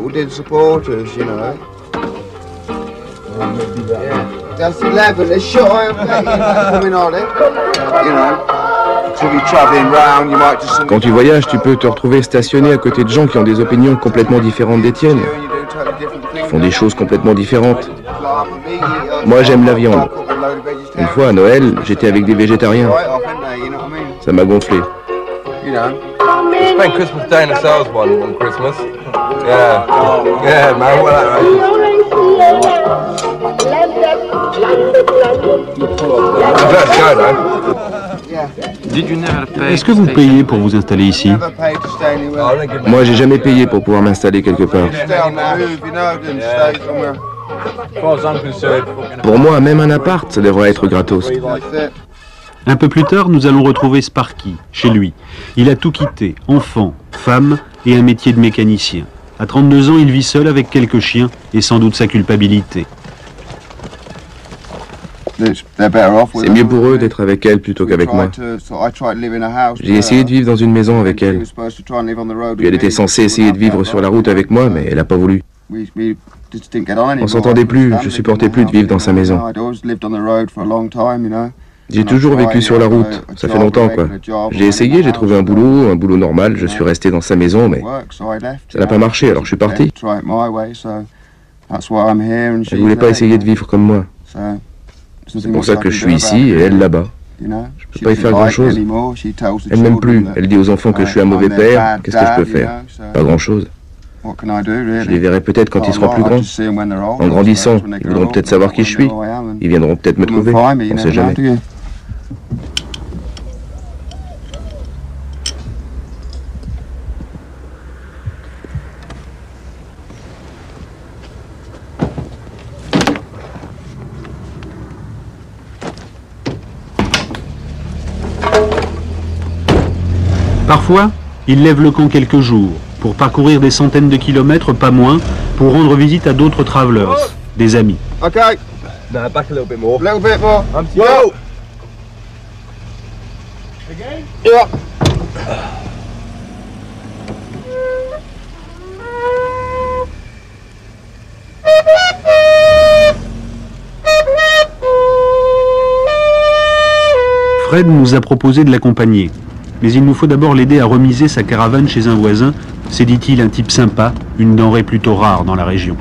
Quand tu voyages, tu peux te retrouver stationné à côté de gens qui ont des opinions complètement différentes des tiennes, qui font des choses complètement différentes. Moi, j'aime la viande. Une fois à Noël, j'étais avec des végétariens. Ça m'a gonflé. Spent Christmas Day in ourselves on Christmas. Yeah. Yeah, man, well, Est-ce que vous payez pour vous installer ici? Moi, j'ai jamais payé pour pouvoir m'installer quelque part. Pour moi, même un appart, ça devrait être gratos. Un peu plus tard, nous allons retrouver Sparky, chez lui. Il a tout quitté, enfant, femme et un métier de mécanicien. À 32 ans, il vit seul avec quelques chiens et sans doute sa culpabilité. C'est mieux pour eux d'être avec elle plutôt qu'avec moi. J'ai essayé de vivre dans une maison avec elle. Puis elle était censée essayer de vivre sur la route avec moi, mais elle n'a pas voulu. On s'entendait plus, je supportais plus de vivre dans sa maison. J'ai toujours vécu sur la route, ça fait longtemps quoi. J'ai essayé, j'ai trouvé un boulot normal, je suis resté dans sa maison, mais ça n'a pas marché, alors je suis parti. Elle voulait pas essayer de vivre comme moi. C'est pour ça que je suis ici et elle là-bas. Je peux pas y faire grand-chose. Elle m'aime plus, elle dit aux enfants que je suis un mauvais père, qu'est-ce que je peux faire? Pas grand-chose. Je les verrai peut-être quand ils seront plus grands. En grandissant, ils voudront peut-être savoir qui je suis. Ils viendront peut-être me trouver, on ne sait jamais. Parfois, il lève le camp quelques jours, pour parcourir des centaines de kilomètres, pas moins, pour rendre visite à d'autres travelers, des amis. Ok. No, back a little bit more. Little bit more. Whoa! Again? Yeah. Fred nous a proposé de l'accompagner. Mais il nous faut d'abord l'aider à remiser sa caravane chez un voisin. C'est, dit-il, un type sympa, une denrée plutôt rare dans la région.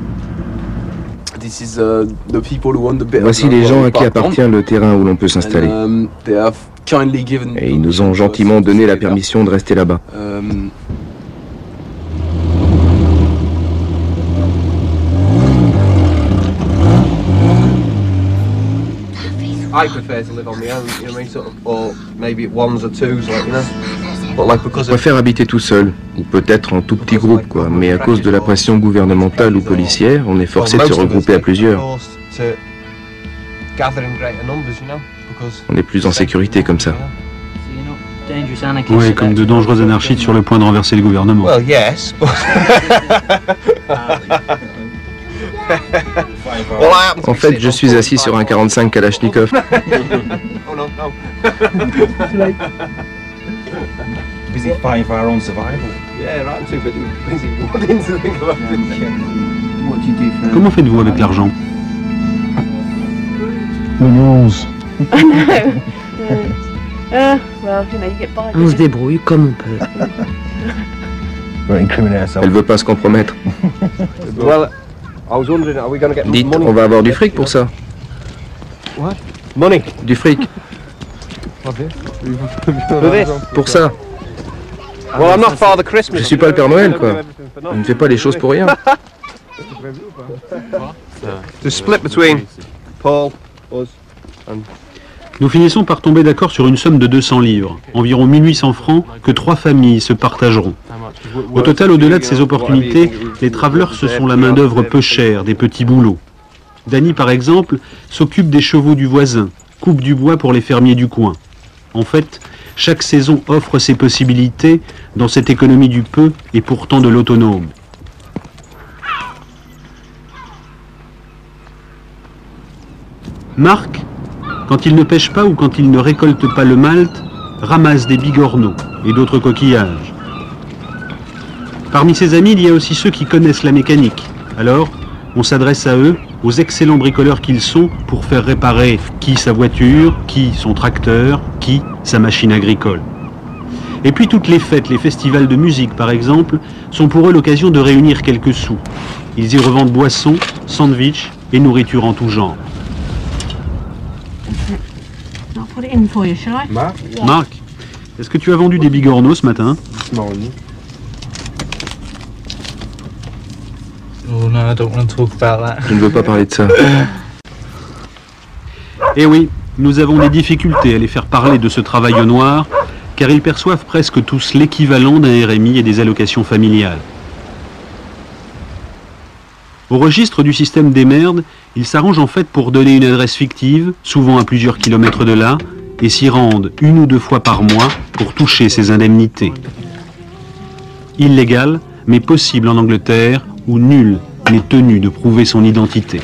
Voici les gens à qui appartient le terrain où l'on peut s'installer. Et ils nous ont gentiment donné la permission de rester là-bas. I prefer to live on my own, you know what I mean, sort of, or maybe ones or twos, like, you know. But like because je préfère habiter tout seul, ou peut-être en tout petit groupe, quoi. Mais à cause de la pression gouvernementale ou policière, on est forcé de se regrouper à plusieurs. On est plus en sécurité comme ça. Oui, comme de dangereux anarchistes sur le point de renverser le gouvernement. Well, yes, but... En fait, je suis assis sur un 45 Kalachnikov. Oh no, no. Busy fighting for our own survival. Yeah, right. I'm too busy wanting to think about it. Comment faites-vous avec l'argent? On se débrouille comme on peut. Elle veut pas se compromettre. Well, I was wondering, are we going to get dites, money? On va avoir du fric pour ça. What? Money? Du fric. Pour ça. Well, I'm not Father Christmas. Je suis pas le Père Noël, quoi. On ne fait pas les choses pour rien. To split between Paul, us, and... Nous finissons par tomber d'accord sur une somme de 200 livres, environ 1800 francs, que 3 familles se partageront. Au total, au-delà de ces opportunités, les travelers se sont la main-d'œuvre peu chère, des petits boulots. Danny, par exemple, s'occupe des chevaux du voisin, coupe du bois pour les fermiers du coin. En fait, chaque saison offre ses possibilités dans cette économie du peu et pourtant de l'autonome. Marc, quand il ne pêche pas ou quand il ne récolte pas le malt, ramasse des bigorneaux et d'autres coquillages. Parmi ses amis, il y a aussi ceux qui connaissent la mécanique. Alors, on s'adresse à eux, aux excellents bricoleurs qu'ils sont, pour faire réparer qui sa voiture, qui son tracteur, qui sa machine agricole. Et puis toutes les fêtes, les festivals de musique par exemple, sont pour eux l'occasion de réunir quelques sous. Ils y revendent boissons, sandwichs et nourriture en tout genre. Marc, est-ce que tu as vendu des bigorneaux ce matin? Oh no, I don't want to talk about that. Je ne veux pas parler de ça. Eh oui, nous avons des difficultés à les faire parler de ce travail au noir, car ils perçoivent presque tous l'équivalent d'un RMI et des allocations familiales. Au registre du système des merdes, ils s'arrangent en fait pour donner une adresse fictive, souvent à plusieurs kilomètres de là, et s'y rendent 1 ou 2 fois par mois pour toucher ces indemnités. Illégal, mais possible en Angleterre, où nul n'est tenu de prouver son identité.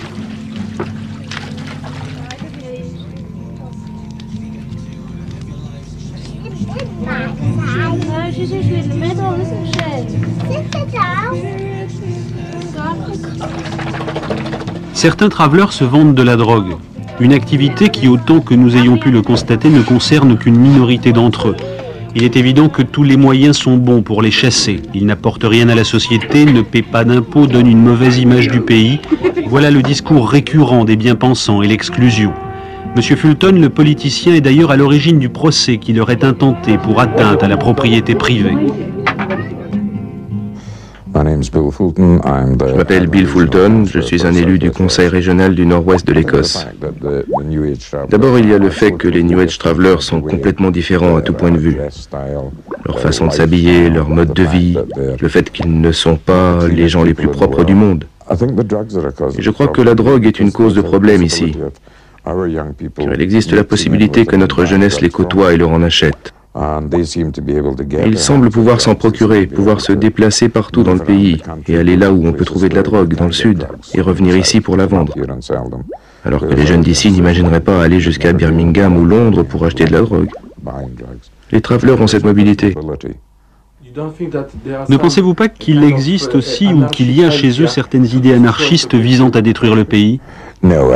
Certains travelers se vendent de la drogue, une activité qui, autant que nous ayons pu le constater, ne concerne qu'une minorité d'entre eux. Il est évident que tous les moyens sont bons pour les chasser. Ils n'apportent rien à la société, ne paient pas d'impôts, donnent une mauvaise image du pays. Voilà le discours récurrent des bien-pensants et l'exclusion. Monsieur Fulton, le politicien, est d'ailleurs à l'origine du procès qui leur est intenté pour atteinte à la propriété privée. Je m'appelle Bill Fulton, je suis un élu du Conseil régional du Nord-Ouest de l'Écosse. D'abord, il y a le fait que les New Age Travelers sont complètement différents à tout point de vue. Leur façon de s'habiller, leur mode de vie, le fait qu'ils ne sont pas les gens les plus propres du monde. Et je crois que la drogue est une cause de problème ici, car il existe la possibilité que notre jeunesse les côtoie et leur en achète. Ils semblent pouvoir s'en procurer, pouvoir se déplacer partout dans le pays et aller là où on peut trouver de la drogue, dans le sud, et revenir ici pour la vendre. Alors que les jeunes d'ici n'imagineraient pas aller jusqu'à Birmingham ou Londres pour acheter de la drogue. Les travelers ont cette mobilité. Ne pensez-vous pas qu'il existe aussi ou qu'il y a chez eux certaines idées anarchistes visant à détruire le pays? Non,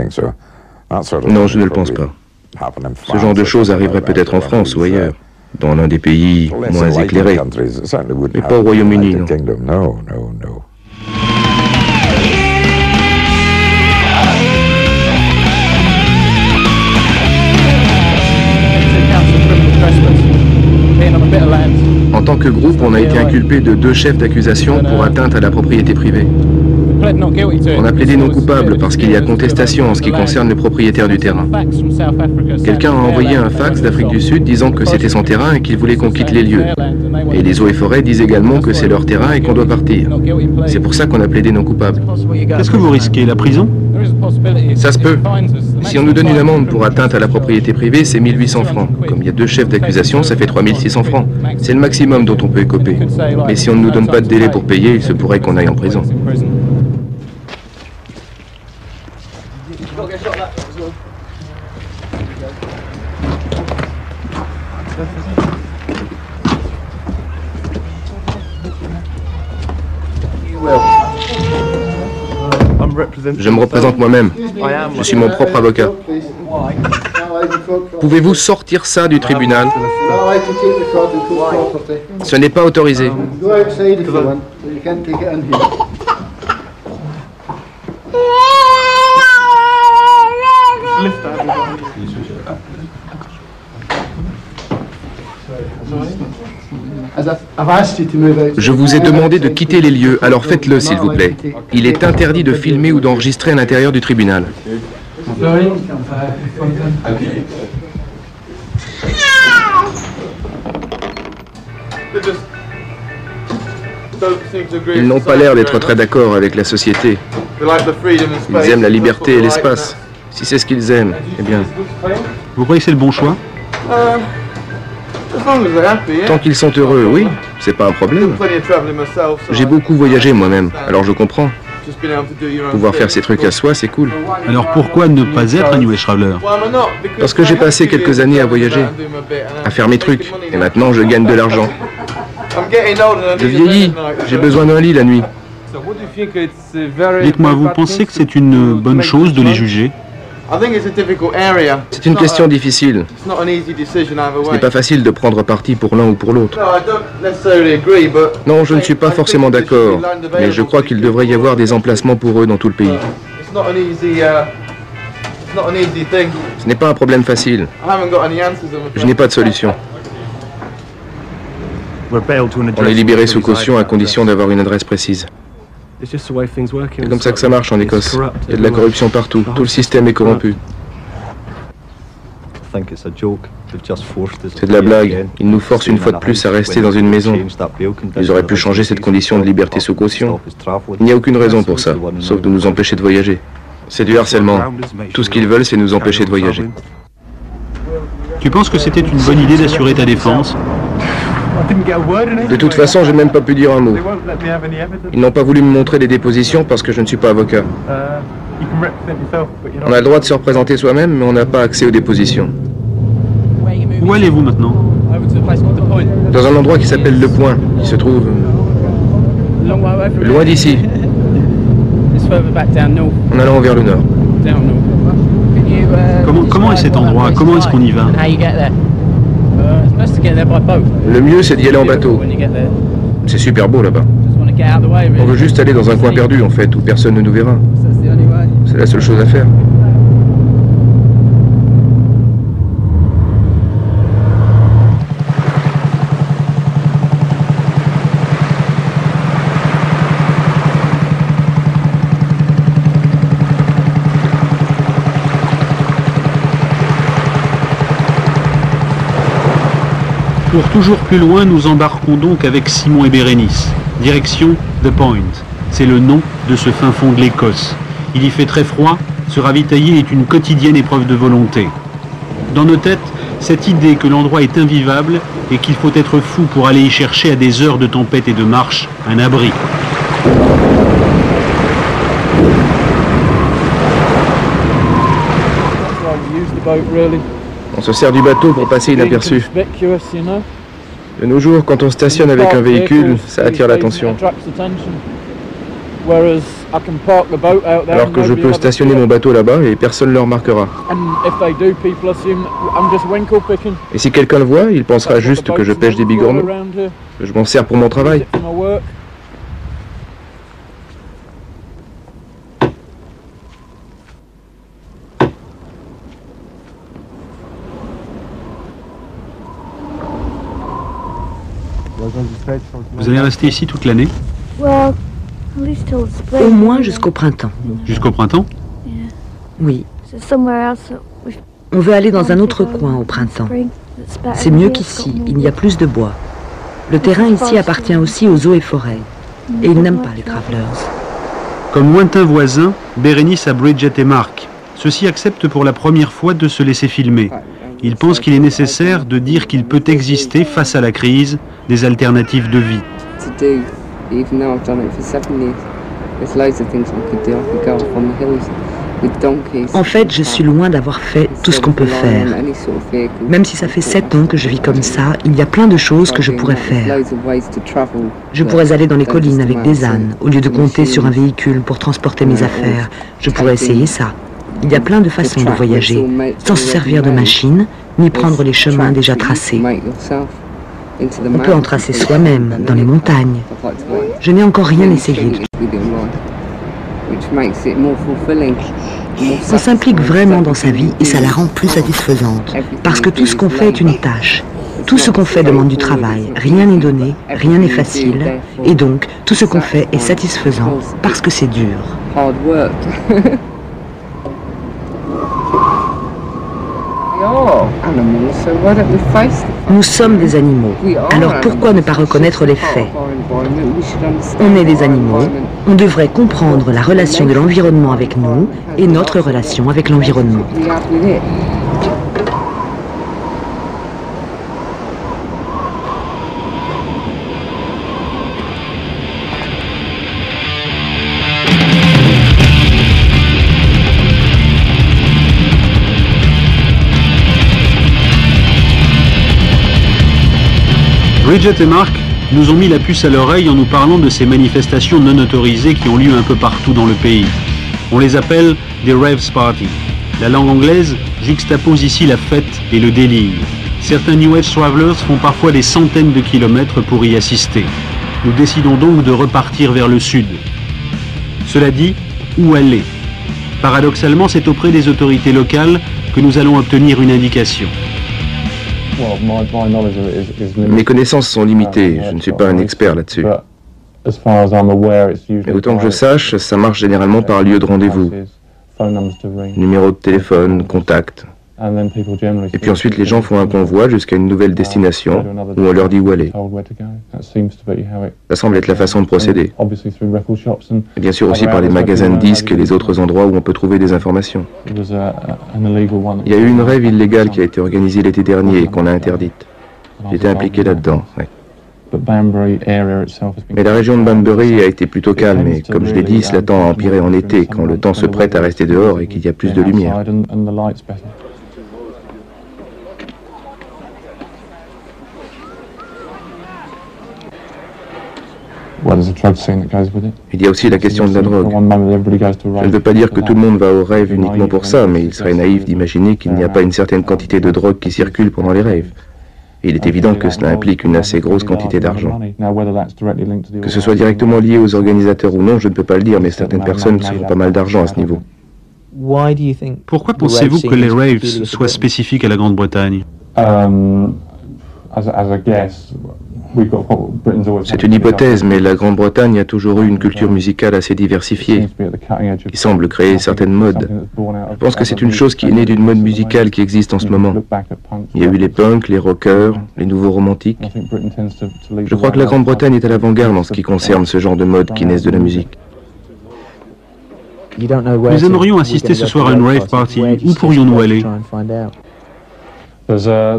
je ne le pense pas. Ce genre de choses arriverait peut-être en France ou ailleurs, dans l'un des pays moins éclairés, mais pas au Royaume-Uni, non. En tant que groupe, on a été inculpé de 2 chefs d'accusation pour atteinte à la propriété privée. On a plaidé non coupable parce qu'il y a contestation en ce qui concerne le propriétaire du terrain. Quelqu'un a envoyé un fax d'Afrique du Sud disant que c'était son terrain et qu'il voulait qu'on quitte les lieux. Et les eaux et forêts disent également que c'est leur terrain et qu'on doit partir. C'est pour ça qu'on a plaidé non coupable. Qu'est-ce que vous risquez, la prison? Ça se peut. Si on nous donne une amende pour atteinte à la propriété privée, c'est 1800 francs. Comme il y a 2 chefs d'accusation, ça fait 3600 francs. C'est le maximum dont on peut écoper. Mais si on ne nous donne pas de délai pour payer, il se pourrait qu'on aille en prison. Je me représente moi-même. Je suis mon propre avocat. Pouvez-vous sortir ça du tribunal? Ce n'est pas autorisé. Je vous ai demandé de quitter les lieux, alors faites-le s'il vous plaît. Il est interdit de filmer ou d'enregistrer à l'intérieur du tribunal. Ils n'ont pas l'air d'être très d'accord avec la société. Ils aiment la liberté et l'espace. Si c'est ce qu'ils aiment, eh bien... Vous croyez que c'est le bon choix? Tant qu'ils sont heureux, oui, c'est pas un problème. J'ai beaucoup voyagé moi-même, alors je comprends. Pouvoir faire ces trucs à soi, c'est cool. Alors pourquoi ne pas être un New Age Traveler? Parce que j'ai passé quelques années à voyager, à faire mes trucs, et maintenant je gagne de l'argent. Je vieillis, j'ai besoin d'un lit la nuit. Dites-moi, vous pensez que c'est une bonne chose de les juger? C'est une question difficile. Ce n'est pas facile de prendre parti pour l'un ou pour l'autre. Non, je ne suis pas forcément d'accord, mais je crois qu'il devrait y avoir des emplacements pour eux dans tout le pays. Ce n'est pas un problème facile. Je n'ai pas de solution. On est libéré sous caution à condition d'avoir une adresse précise. C'est comme ça que ça marche en Écosse. Il y a de la corruption partout. Tout le système est corrompu. C'est de la blague. Ils nous forcent une fois de plus à rester dans une maison. Ils auraient pu changer cette condition de liberté sous caution. Il n'y a aucune raison pour ça, sauf de nous empêcher de voyager. C'est du harcèlement. Tout ce qu'ils veulent, c'est nous empêcher de voyager. Tu penses que c'était une bonne idée d'assurer ta défense? De toute façon, j'ai même pas pu dire un mot. Ils n'ont pas voulu me montrer des dépositions parce que je ne suis pas avocat. On a le droit de se représenter soi-même, mais on n'a pas accès aux dépositions. Où allez-vous maintenant? Dans un endroit qui s'appelle Le Point, qui se trouve loin d'ici, en allant vers le nord. Comment est cet endroit? Comment est-ce qu'on y va? Le mieux, c'est d'y aller en bateau. C'est super beau là-bas. On veut juste aller dans un coin perdu, en fait, où personne ne nous verra. C'est la seule chose à faire. Pour toujours plus loin, nous embarquons donc avec Simon et Bérénice. Direction The Point. C'est le nom de ce fin fond de l'Écosse. Il y fait très froid, se ravitailler est une quotidienne épreuve de volonté. Dans nos têtes, cette idée que l'endroit est invivable et qu'il faut être fou pour aller y chercher à des heures de tempête et de marche un abri. On se sert du bateau pour passer inaperçu. De nos jours, quand on stationne avec un véhicule, ça attire l'attention. Alors que je peux stationner mon bateau là-bas et personne ne le remarquera. Et si quelqu'un le voit, il pensera juste que je pêche des bigorneaux, que je m'en sers pour mon travail. Vous allez rester ici toute l'année? Au moins jusqu'au printemps. Jusqu'au printemps? Oui. On veut aller dans un autre coin au printemps. C'est mieux qu'ici, il y a plus de bois. Le terrain ici appartient aussi aux eaux et forêts. Et ils n'aiment pas les travelers. Comme lointains voisins, Bérénice a Bridget et Mark. Ceux-ci acceptent pour la première fois de se laisser filmer. Ils pensent qu'il est nécessaire de dire qu'il peut exister, face à la crise, des alternatives de vie. En fait, je suis loin d'avoir fait tout ce qu'on peut faire. Même si ça fait 7 ans que je vis comme ça, il y a plein de choses que je pourrais faire. Je pourrais aller dans les collines avec des ânes, au lieu de compter sur un véhicule pour transporter mes affaires. Je pourrais essayer ça. Il y a plein de façons de voyager, sans se servir de machines, ni prendre les chemins déjà tracés. On peut en tracer soi-même, dans les montagnes. Je n'ai encore rien essayé. On s'implique vraiment dans sa vie et ça la rend plus satisfaisante. Parce que tout ce qu'on fait est une tâche. Tout ce qu'on fait demande du travail. Rien n'est donné, rien n'est facile. Et donc, tout ce qu'on fait est satisfaisant parce que c'est dur. Nous sommes des animaux. Alors pourquoi ne pas reconnaître les faits? On est des animaux. On devrait comprendre la relation de l'environnement avec nous et notre relation avec l'environnement. Bridget et Mark nous ont mis la puce à l'oreille en nous parlant de ces manifestations non autorisées qui ont lieu un peu partout dans le pays. On les appelle des raves parties. La langue anglaise juxtapose ici la fête et le délire. Certains New Age travelers font parfois des centaines de kilomètres pour y assister. Nous décidons donc de repartir vers le sud. Cela dit, où aller? Paradoxalement, c'est auprès des autorités locales que nous allons obtenir une indication. Mes connaissances sont limitées, je ne suis pas un expert là-dessus. Mais autant que je sache, ça marche généralement par lieu de rendez-vous. Numéro de téléphone, contact. Et puis ensuite, les gens font un convoi jusqu'à une nouvelle destination où on leur dit où aller. Ça semble être la façon de procéder. Et bien sûr aussi par les magasins de disques et les autres endroits où on peut trouver des informations. Il y a eu une rave illégale qui a été organisée l'été dernier et qu'on a interdite. J'étais impliqué là-dedans, ouais. Mais la région de Banbury a été plutôt calme et, comme je l'ai dit, cela tend à empirer en été, quand le temps se prête à rester dehors et qu'il y a plus de lumière. Il y a aussi la question de la drogue. Je ne veux pas dire que tout le monde va au rave uniquement pour ça, mais il serait naïf d'imaginer qu'il n'y a pas une certaine quantité de drogue qui circule pendant les raves. Et il est évident que cela implique une assez grosse quantité d'argent. Que ce soit directement lié aux organisateurs ou non, je ne peux pas le dire, mais certaines personnes se font pas mal d'argent à ce niveau. Pourquoi pensez-vous que les raves soient spécifiques à la Grande-Bretagne? C'est une hypothèse, mais la Grande-Bretagne a toujours eu une culture musicale assez diversifiée, qui semble créer certaines modes. Je pense que c'est une chose qui est née d'une mode musicale qui existe en ce moment. Il y a eu les punks, les rockers, les nouveaux romantiques. Je crois que la Grande-Bretagne est à l'avant-garde en ce qui concerne ce genre de mode qui naissent de la musique. Nous aimerions assister ce soir à une rave party. Où pourrions-nous aller? Il y a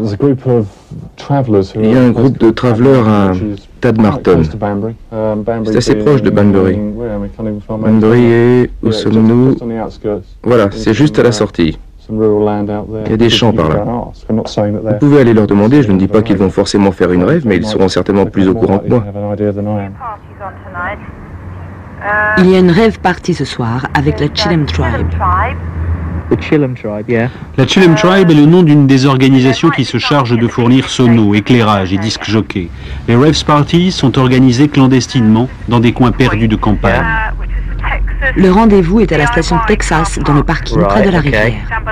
un groupe de travelers à Tadmarton. C'est assez proche de Banbury. Banbury est... Où sommes-nous? Voilà, c'est juste à la sortie. Il y a des champs par là. Vous pouvez aller leur demander, je ne dis pas qu'ils vont forcément faire une rave, mais ils seront certainement plus au courant que moi. Il y a une rave party ce soir avec la Chilem Tribe. La Chilem Tribe est le nom d'une des organisations qui se charge de fournir sonos, éclairage et disques jockeys. Les raves parties sont organisées clandestinement dans des coins perdus de campagne. Le rendez-vous est à la station Texas, dans le parking près de la rivière.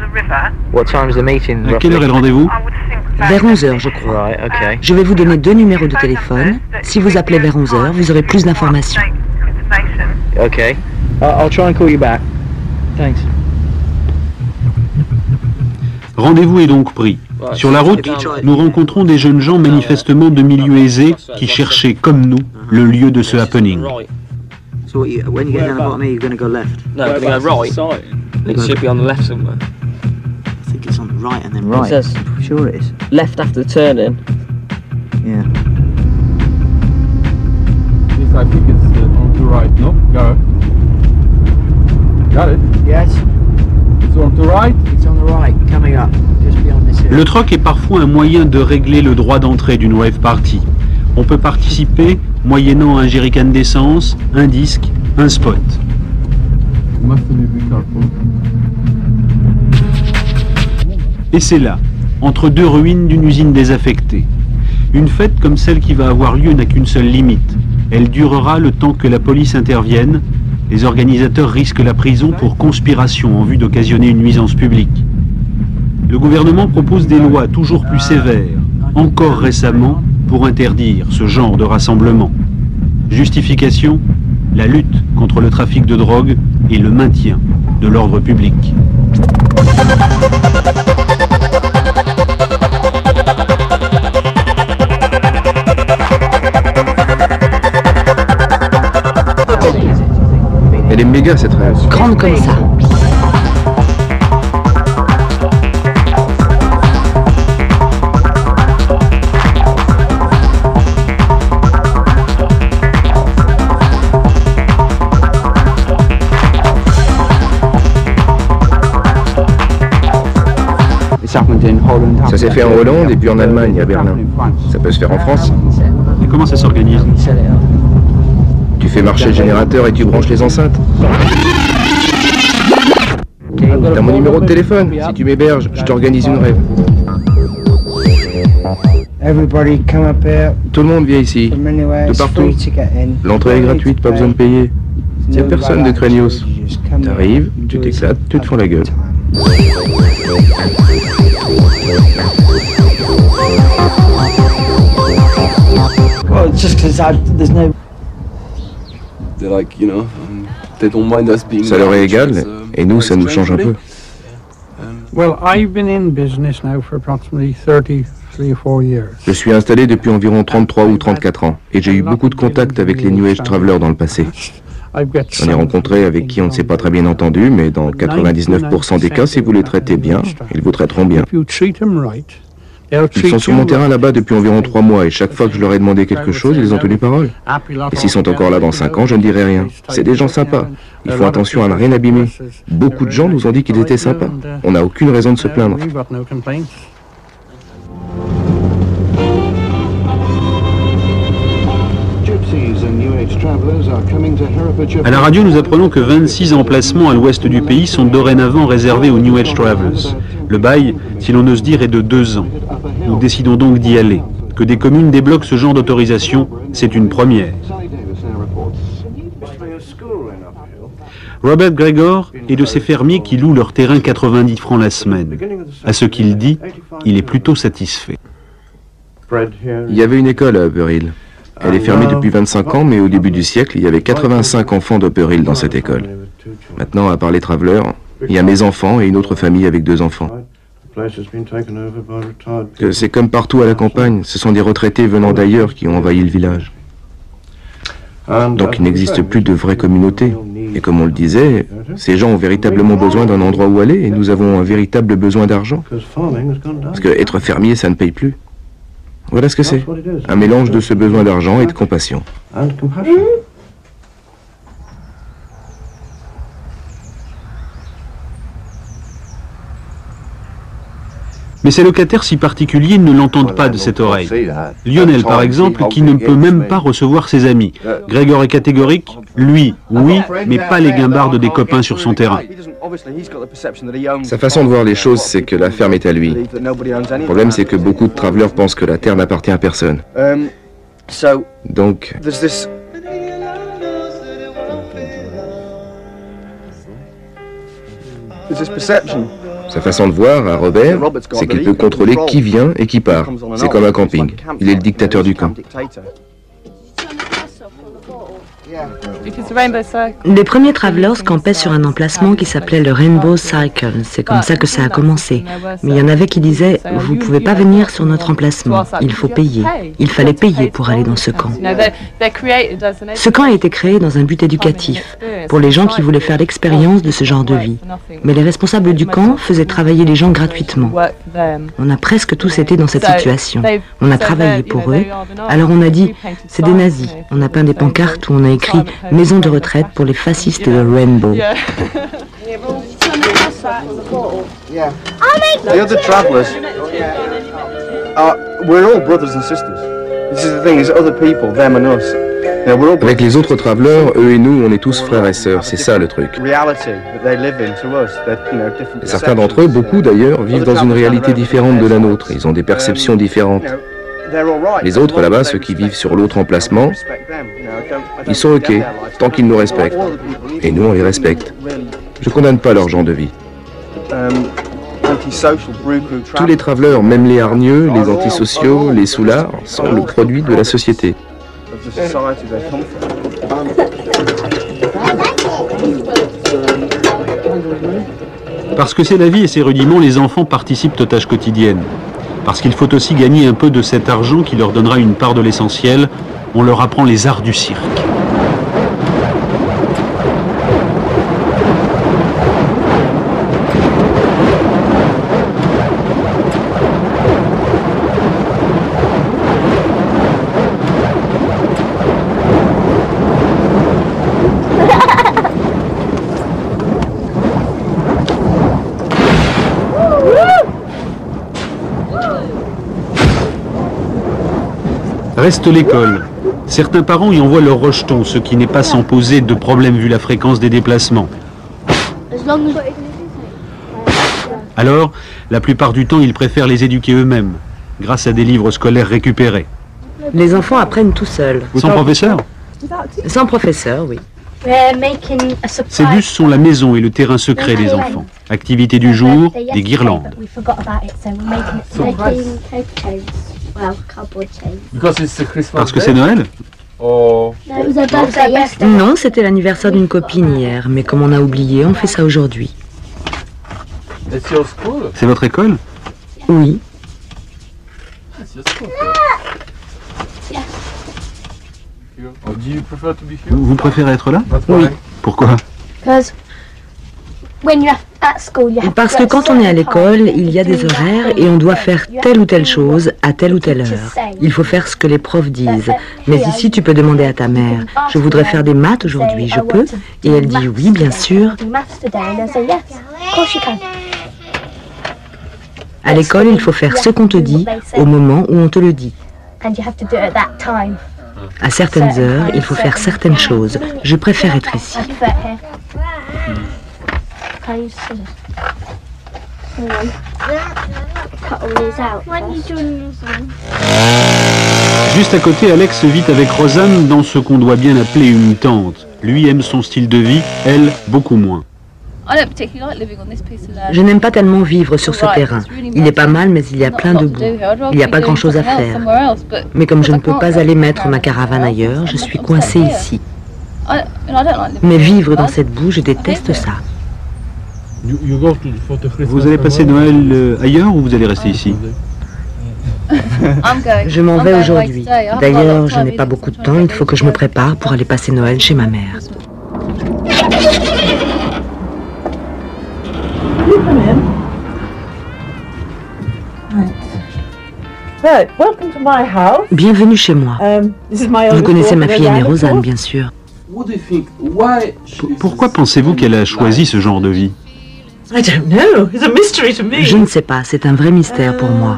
À quelle heure est le rendez-vous? Vers 11h, je crois. Je vais vous donner 2 numéros de téléphone. Si vous appelez vers 11h, vous aurez plus d'informations. OK. I'll try and call you back. Thanks. Rendez-vous est donc pris. Sur la route, nous rencontrons des jeunes gens manifestement de milieux aisés qui cherchaient, comme nous, le lieu de ce happening. So when you get down the bottom here, you're going to go left. No, we're going to go right. It should be on the left somewhere. I think it's on the right and then right. It says, I'm sure it is. Left after turning. Yeah. Yes, I think it's on the right. No, go. Got it. Yes. It's on the right. It's on the right, coming up, just beyond this hill. Le troc est parfois un moyen de régler le droit d'entrée d'une rave party. On peut participer moyennant un jerrycan d'essence, un disque, un spot. Et c'est là, entre deux ruines d'une usine désaffectée. Une fête comme celle qui va avoir lieu n'a qu'une seule limite. Elle durera le temps que la police intervienne. Les organisateurs risquent la prison pour conspiration en vue d'occasionner une nuisance publique. Le gouvernement propose des lois toujours plus sévères, encore récemment, pour interdire ce genre de rassemblement. Justification, la lutte contre le trafic de drogue et le maintien de l'ordre public. méga cette rêve. Grande comme ça. Ça s'est fait en Hollande et puis en Allemagne, à Berlin. Ça peut se faire en France. Et comment ça s'organise? Tu fais marcher le générateur et tu branches les enceintes. T'as mon numéro de téléphone. Si tu m'héberges, je t'organise une rêve. Tout le monde vient ici, de partout. L'entrée est gratuite, pas besoin de payer. Il n'y a personne de craignos. T'arrives, tu t'éclates, tu te fous la gueule. Ça leur est égal, et nous, ça nous change un peu. Je suis installé depuis environ 33 ou 34 ans, et j'ai eu beaucoup de contacts avec les New Age Travelers dans le passé. J'en ai rencontré avec qui on ne s'est pas très bien entendu, mais dans 99% des cas, si vous les traitez bien, ils vous traiteront bien. Ils sont sur mon terrain là-bas depuis environ 3 mois, et chaque fois que je leur ai demandé quelque chose, ils ont tenu parole. Et s'ils sont encore là dans 5 ans, je ne dirai rien. C'est des gens sympas. Ils font attention à ne rien abîmer. Beaucoup de gens nous ont dit qu'ils étaient sympas. On n'a aucune raison de se plaindre. À la radio, nous apprenons que 26 emplacements à l'ouest du pays sont dorénavant réservés aux New Age Travelers. Le bail, si l'on ose dire, est de 2 ans. Nous décidons donc d'y aller. Que des communes débloquent ce genre d'autorisation, c'est une première. Robert Gregor est de ces fermiers qui louent leur terrain 90 francs la semaine. À ce qu'il dit, il est plutôt satisfait. Il y avait une école à Upper Hill. Elle est fermée depuis 25 ans, mais au début du siècle, il y avait 85 enfants d'Upper Hill dans cette école. Maintenant, à part les travelers, il y a mes enfants et une autre famille avec 2 enfants. C'est comme partout à la campagne, ce sont des retraités venant d'ailleurs qui ont envahi le village. Donc il n'existe plus de vraie communauté. Et comme on le disait, ces gens ont véritablement besoin d'un endroit où aller et nous avons un véritable besoin d'argent. Parce que être fermier, ça ne paye plus. Voilà ce que c'est. Un mélange de ce besoin d'argent et de compassion. Mais ces locataires si particuliers ne l'entendent pas de cette oreille. Lionel, par exemple, qui ne peut même pas recevoir ses amis. Grégor est catégorique, lui, oui, mais pas les guimbardes des copains sur son terrain. Sa façon de voir les choses, c'est que la ferme est à lui. Le problème, c'est que beaucoup de travelers pensent que la terre n'appartient à personne. Donc... Sa façon de voir, à Robert, c'est qu'il peut contrôler qui vient et qui part. C'est comme un camping. Il est le dictateur du camp. Les premiers travelers campaient sur un emplacement qui s'appelait le Rainbow Cycle. C'est comme ça que ça a commencé. Mais il y en avait qui disaient « Vous ne pouvez pas venir sur notre emplacement. Il faut payer. » Il fallait payer pour aller dans ce camp. Ce camp a été créé dans un but éducatif, pour les gens qui voulaient faire l'expérience de ce genre de vie. Mais les responsables du camp faisaient travailler les gens gratuitement. On a presque tous été dans cette situation. On a travaillé pour eux. Alors on a dit « C'est des nazis. » On a peint des pancartes où on a écrit « Maison de retraite pour les fascistes de Rainbow ». The other travellers we're all brothers and sisters. This is the thing, is other people, them and us. Avec les autres travelers, eux et nous, on est tous frères et sœurs, c'est ça le truc. Et certains d'entre eux, beaucoup d'ailleurs, vivent dans une réalité différente de la nôtre, ils ont des perceptions différentes. Les autres là-bas, ceux qui vivent sur l'autre emplacement, ils sont ok, tant qu'ils nous respectent. Et nous, on les respecte. Je condamne pas leur genre de vie. Tous les travelers, même les hargneux, les antisociaux, les soulards, sont le produit de la société. Parce que c'est la vie et ses rudiments, les enfants participent aux tâches quotidiennes. Parce qu'il faut aussi gagner un peu de cet argent qui leur donnera une part de l'essentiel, on leur apprend les arts du cirque. Reste l'école. Certains parents y envoient leurs rejetons, ce qui n'est pas sans poser de problème vu la fréquence des déplacements. Alors, la plupart du temps, ils préfèrent les éduquer eux-mêmes, grâce à des livres scolaires récupérés. Les enfants apprennent tout seuls. Sans professeur? Sans professeur, oui. Ces bus sont la maison et le terrain secret des enfants. Activité du jour, des guirlandes. Parce que c'est Noël? Non, c'était l'anniversaire d'une copine hier, mais comme on a oublié, on fait ça aujourd'hui. C'est votre école? Oui. Vous préférez être là? Oui. Pourquoi? Parce que quand on est à l'école, il y a des horaires et on doit faire telle ou telle chose à telle ou telle heure. Il faut faire ce que les profs disent. Mais ici, tu peux demander à ta mère, je voudrais faire des maths aujourd'hui, je peux? Et elle dit oui, bien sûr. À l'école, il faut faire ce qu'on te dit au moment où on te le dit. À certaines heures, il faut faire certaines choses. Je préfère être ici. Juste à côté, Alex vit avec Rosanne dans ce qu'on doit bien appeler une tente. Lui aime son style de vie, elle, beaucoup moins. Je n'aime pas tellement vivre sur ce terrain. Il est pas mal, mais il y a plein de boue. Il n'y a pas grand-chose à faire. Mais comme je ne peux pas aller mettre ma caravane ailleurs, je suis coincée ici. Mais vivre dans cette boue, je déteste ça. Vous allez passer Noël ailleurs ou vous allez rester ici? Je m'en vais aujourd'hui. D'ailleurs, je n'ai pas beaucoup de temps. Il faut que je me prépare pour aller passer Noël chez ma mère. Bienvenue chez moi. Vous connaissez ma fille aînée Rosanne, bien sûr. Pourquoi pensez-vous qu'elle a choisi ce genre de vie? Je ne sais pas, c'est un vrai mystère pour moi.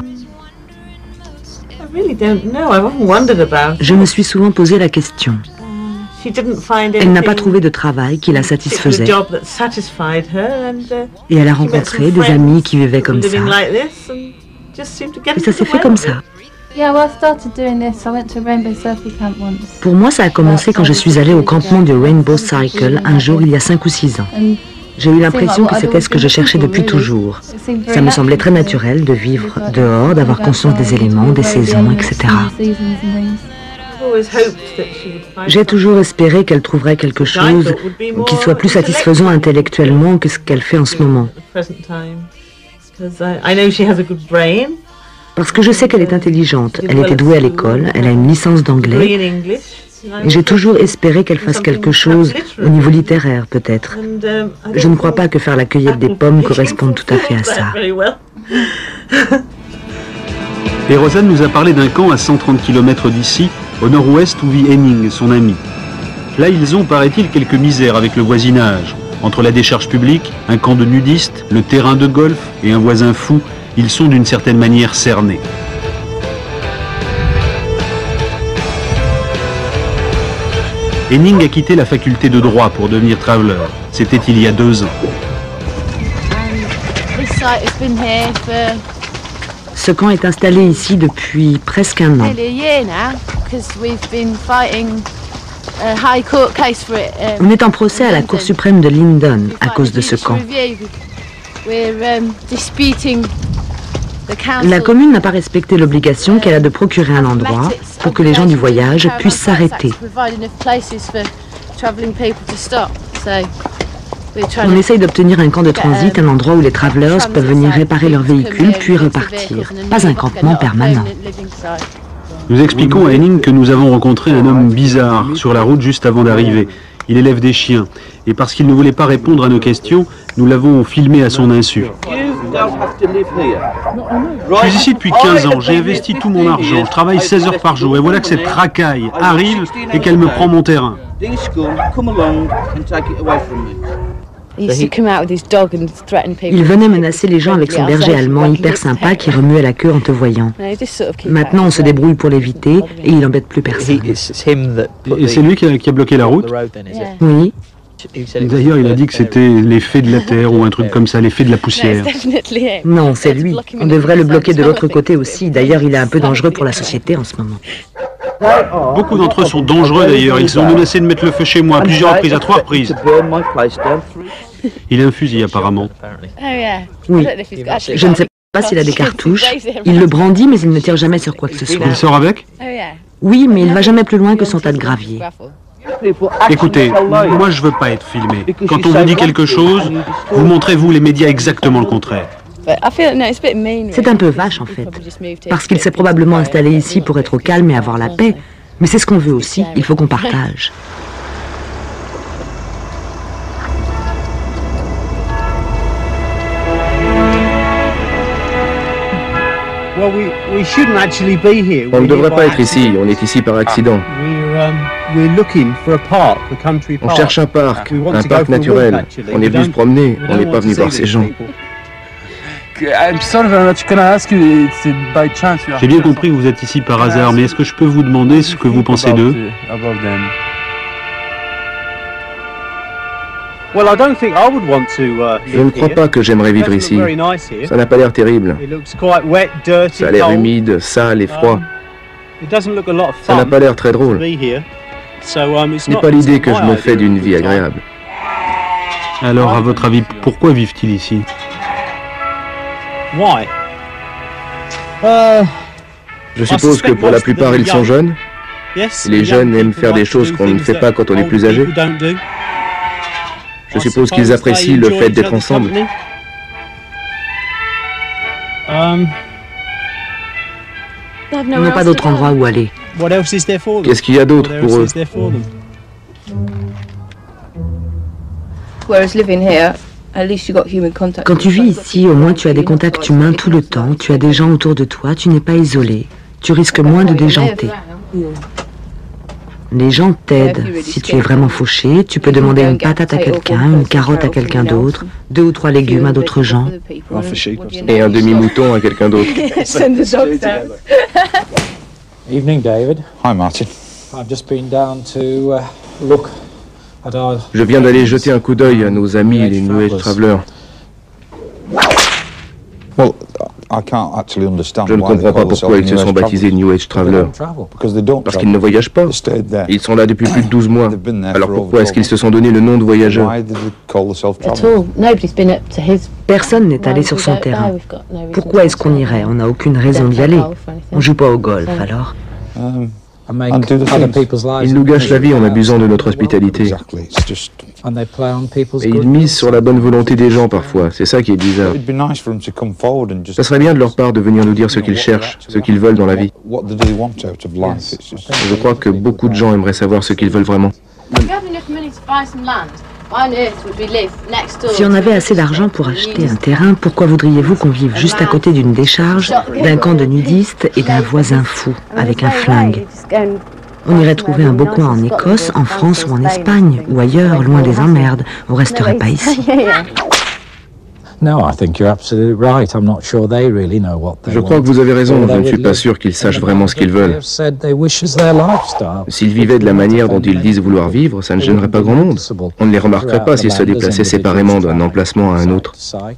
Je me suis souvent posé la question. Elle n'a pas trouvé de travail qui la satisfaisait. Et elle a rencontré des amis qui vivaient comme ça. Et ça s'est fait comme ça. Pour moi, ça a commencé quand je suis allée au campement du Rainbow Cycle un jour il y a 5 ou 6 ans. J'ai eu l'impression que c'était ce que je cherchais depuis toujours. Ça me semblait très naturel de vivre dehors, d'avoir conscience des éléments, des saisons, etc. J'ai toujours espéré qu'elle trouverait quelque chose qui soit plus satisfaisant intellectuellement que ce qu'elle fait en ce moment. Parce que je sais qu'elle est intelligente, elle était douée à l'école, elle a une licence d'anglais. Et j'ai toujours espéré qu'elle fasse quelque chose au niveau littéraire, peut-être. Je ne crois pas que faire la cueillette des pommes corresponde tout à fait à ça. Et Rosanne nous a parlé d'un camp à 130 km d'ici, au nord-ouest où vit Henning, son ami. Là, ils ont, paraît-il, quelques misères avec le voisinage. Entre la décharge publique, un camp de nudistes, le terrain de golf et un voisin fou, ils sont d'une certaine manière cernés. Henning a quitté la faculté de droit pour devenir traveler. C'était il y a 2 ans. Ce camp est installé ici depuis presque 1 an. On est en procès à la Cour suprême de Lyndon à cause de ce camp. La commune n'a pas respecté l'obligation qu'elle a de procurer un endroit pour que les gens du voyage puissent s'arrêter. On essaye d'obtenir un camp de transit, un endroit où les travelers peuvent venir réparer leurs véhicules puis repartir. Pas un campement permanent. Nous expliquons à Henning que nous avons rencontré un homme bizarre sur la route juste avant d'arriver. Il élève des chiens. Et parce qu'il ne voulait pas répondre à nos questions, nous l'avons filmé à son insu. Je suis ici depuis 15 ans, j'ai investi tout mon argent, je travaille 16 heures par jour, et voilà que cette racaille arrive et qu'elle me prend mon terrain. Il venait menacer les gens avec son berger allemand hyper sympa qui remuait la queue en te voyant. Maintenant, on se débrouille pour l'éviter et il n'embête plus personne. Et c'est lui qui a bloqué la route? Oui. D'ailleurs, il a dit que c'était l'effet de la terre ou un truc comme ça, l'effet de la poussière. Non, c'est lui. On devrait le bloquer de l'autre côté aussi. D'ailleurs, il est un peu dangereux pour la société en ce moment. Beaucoup d'entre eux sont dangereux d'ailleurs. Ils ont menacé de mettre le feu chez moi à plusieurs reprises, à 3 reprises. Il a un fusil apparemment. Oui. Je ne sais pas s'il a des cartouches. Il le brandit, mais il ne tire jamais sur quoi que ce soit. Il sort avec? Oui, mais il va jamais plus loin que son tas de gravier. Écoutez, moi je veux pas être filmé. Quand on vous dit quelque chose, vous montrez vous les médias exactement le contraire. C'est un peu vache en fait, parce qu'il s'est probablement installé ici pour être au calme et avoir la paix. Mais c'est ce qu'on veut aussi, il faut qu'on partage. On ne devrait pas être ici, on est ici par accident. On cherche un parc naturel. On est venu se promener, on n'est pas venu voir ces gens. J'ai bien compris que vous êtes ici par hasard, mais est-ce que je peux vous demander ce que vous pensez d'eux? Je ne crois pas que j'aimerais vivre ici. Ça n'a pas l'air terrible. Ça a l'air humide, sale et froid. Ça n'a pas l'air très drôle. Ce n'est pas l'idée que je me fais d'une vie agréable. Alors, à votre avis, pourquoi vivent-ils ici? Je suppose que pour la plupart, ils sont jeunes. Les jeunes aiment faire des choses qu'on ne fait pas quand on est plus âgé. Je suppose qu'ils apprécient le fait d'être ensemble. Ils n'ont pas d'autre endroit où aller. Qu'est-ce qu'il y a d'autre pour eux? Quand tu vis ici, au moins tu as des contacts humains tout le temps, tu as des gens autour de toi, tu n'es pas isolé, tu risques moins de déjanter. Les gens t'aident. Si tu es vraiment fauché, tu peux demander une patate à quelqu'un, une carotte à quelqu'un d'autre, 2 ou 3 légumes à d'autres gens. Et un demi-mouton à quelqu'un d'autre. Evening, David. Hi, Martin. I've just been down to look at our... Je viens d'aller jeter un coup d'œil à nos amis, les New Age Travelers. Well, I can't actually understand Je ne comprends pas pourquoi ils se sont baptisés New Age Travelers. Parce qu'ils ne voyagent pas. Ils sont là depuis plus de 12 mois. Alors pourquoi est-ce qu'ils se sont donné le nom de voyageurs? Personne n'est allé sur son terrain. Pourquoi est-ce qu'on irait? On n'a aucune raison d'y aller. On joue pas au golf, alors. Ils nous gâchent la vie en abusant de notre hospitalité. Et ils misent sur la bonne volonté des gens parfois, c'est ça qui est bizarre. Ça serait bien de leur part de venir nous dire ce qu'ils cherchent, ce qu'ils veulent dans la vie. Je crois que beaucoup de gens aimeraient savoir ce qu'ils veulent vraiment. Si on avait assez d'argent pour acheter un terrain, pourquoi voudriez-vous qu'on vive juste à côté d'une décharge, d'un camp de nudistes et d'un voisin fou, avec un flingue? On irait trouver un beau coin en Écosse, en France ou en Espagne, ou ailleurs, loin des emmerdes. On resterait pas ici. Je crois que vous avez raison, je ne suis pas sûr qu'ils sachent vraiment ce qu'ils veulent. S'ils vivaient de la manière dont ils disent vouloir vivre, ça ne gênerait pas grand monde. On ne les remarquerait pas s'ils se déplaçaient séparément d'un emplacement à un autre.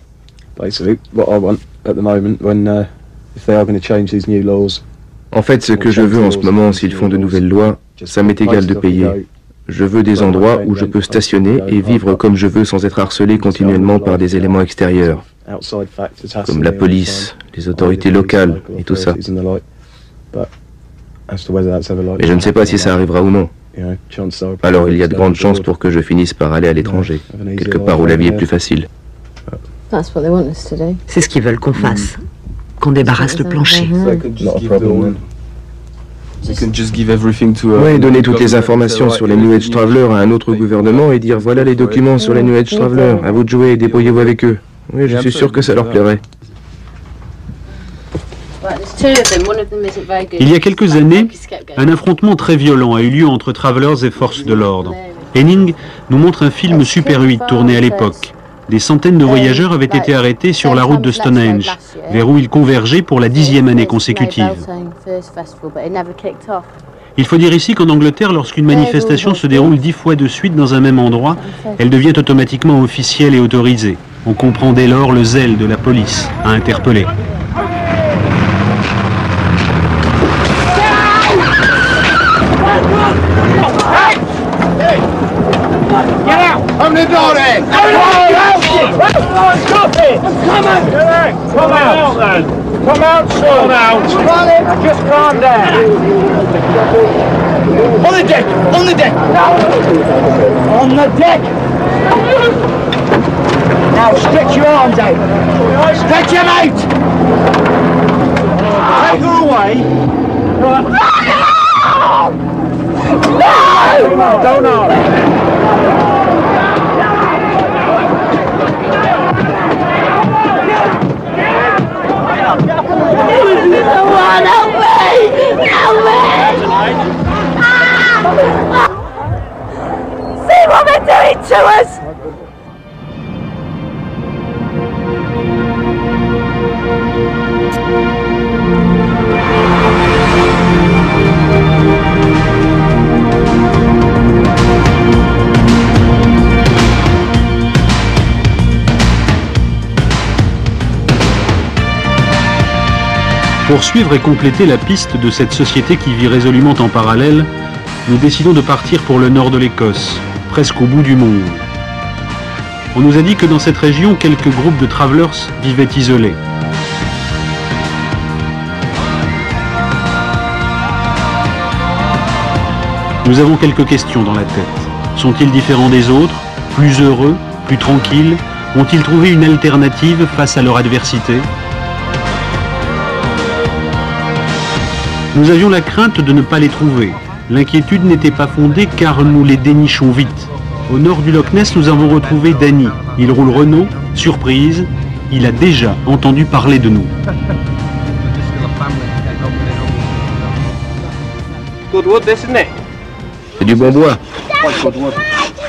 En fait, ce que je veux en ce moment, s'ils font de nouvelles lois, ça m'est égal de payer. Je veux des endroits où je peux stationner et vivre comme je veux sans être harcelé continuellement par des éléments extérieurs, comme la police, les autorités locales et tout ça. Mais je ne sais pas si ça arrivera ou non. Alors il y a de grandes chances pour que je finisse par aller à l'étranger, quelque part où la vie est plus facile. C'est ce qu'ils veulent qu'on fasse, qu'on débarrasse le plancher. Oui, donner toutes les informations sur les New Age Travelers à un autre gouvernement et dire voilà les documents sur les New Age Travelers, à vous de jouer et débrouillez-vous avec eux. Oui, je suis sûr que ça leur plairait. Il y a quelques années, un affrontement très violent a eu lieu entre Travelers et forces de l'ordre. Henning nous montre un film Super 8 tourné à l'époque. Des centaines de voyageurs avaient été arrêtés sur la route de Stonehenge, vers où ils convergeaient pour la 10e année consécutive. Il faut dire ici qu'en Angleterre, lorsqu'une manifestation se déroule 10 fois de suite dans un même endroit, elle devient automatiquement officielle et autorisée. On comprend dès lors le zèle de la police à interpeller. Open the door then! Stop it! Come on! Come out then! Come out, son! Out! Just calm down! On the deck! On the deck! On the deck! Now stretch your arms out! Stretch them out! Take her away! No! Don't argue! Someone help me! Help me! See what they're doing to us! Pour suivre et compléter la piste de cette société qui vit résolument en parallèle, nous décidons de partir pour le nord de l'Écosse, presque au bout du monde. On nous a dit que dans cette région, quelques groupes de travelers vivaient isolés. Nous avons quelques questions dans la tête. Sont-ils différents des autres, plus heureux, plus tranquilles? Ont-ils trouvé une alternative face à leur adversité? Nous avions la crainte de ne pas les trouver. L'inquiétude n'était pas fondée car nous les dénichons vite. Au nord du Loch Ness, nous avons retrouvé Danny. Il roule Renault. Surprise, il a déjà entendu parler de nous. Good wood, this, isn't it? C'est du bon bois. Quite good wood.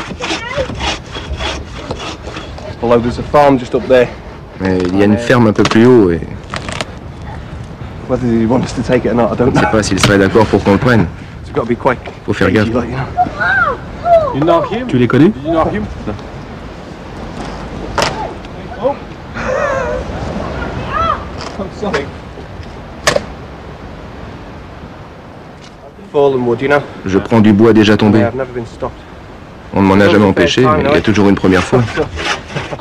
Although there's a farm just up there. Mais il y a une ferme un peu plus haut et... Whether he wants us to take it or not, I don't Je ne sais pas s'il serait d'accord pour qu'on le prenne. It's got to be quick. Faut faire gaffe. You know him? Tu les connais? You know him? Oh. Sorry. Fallen wood, you know? Je prends du bois déjà tombé. I've never been stopped. On ne m'en a jamais empêché, mais il y a toujours une première fois.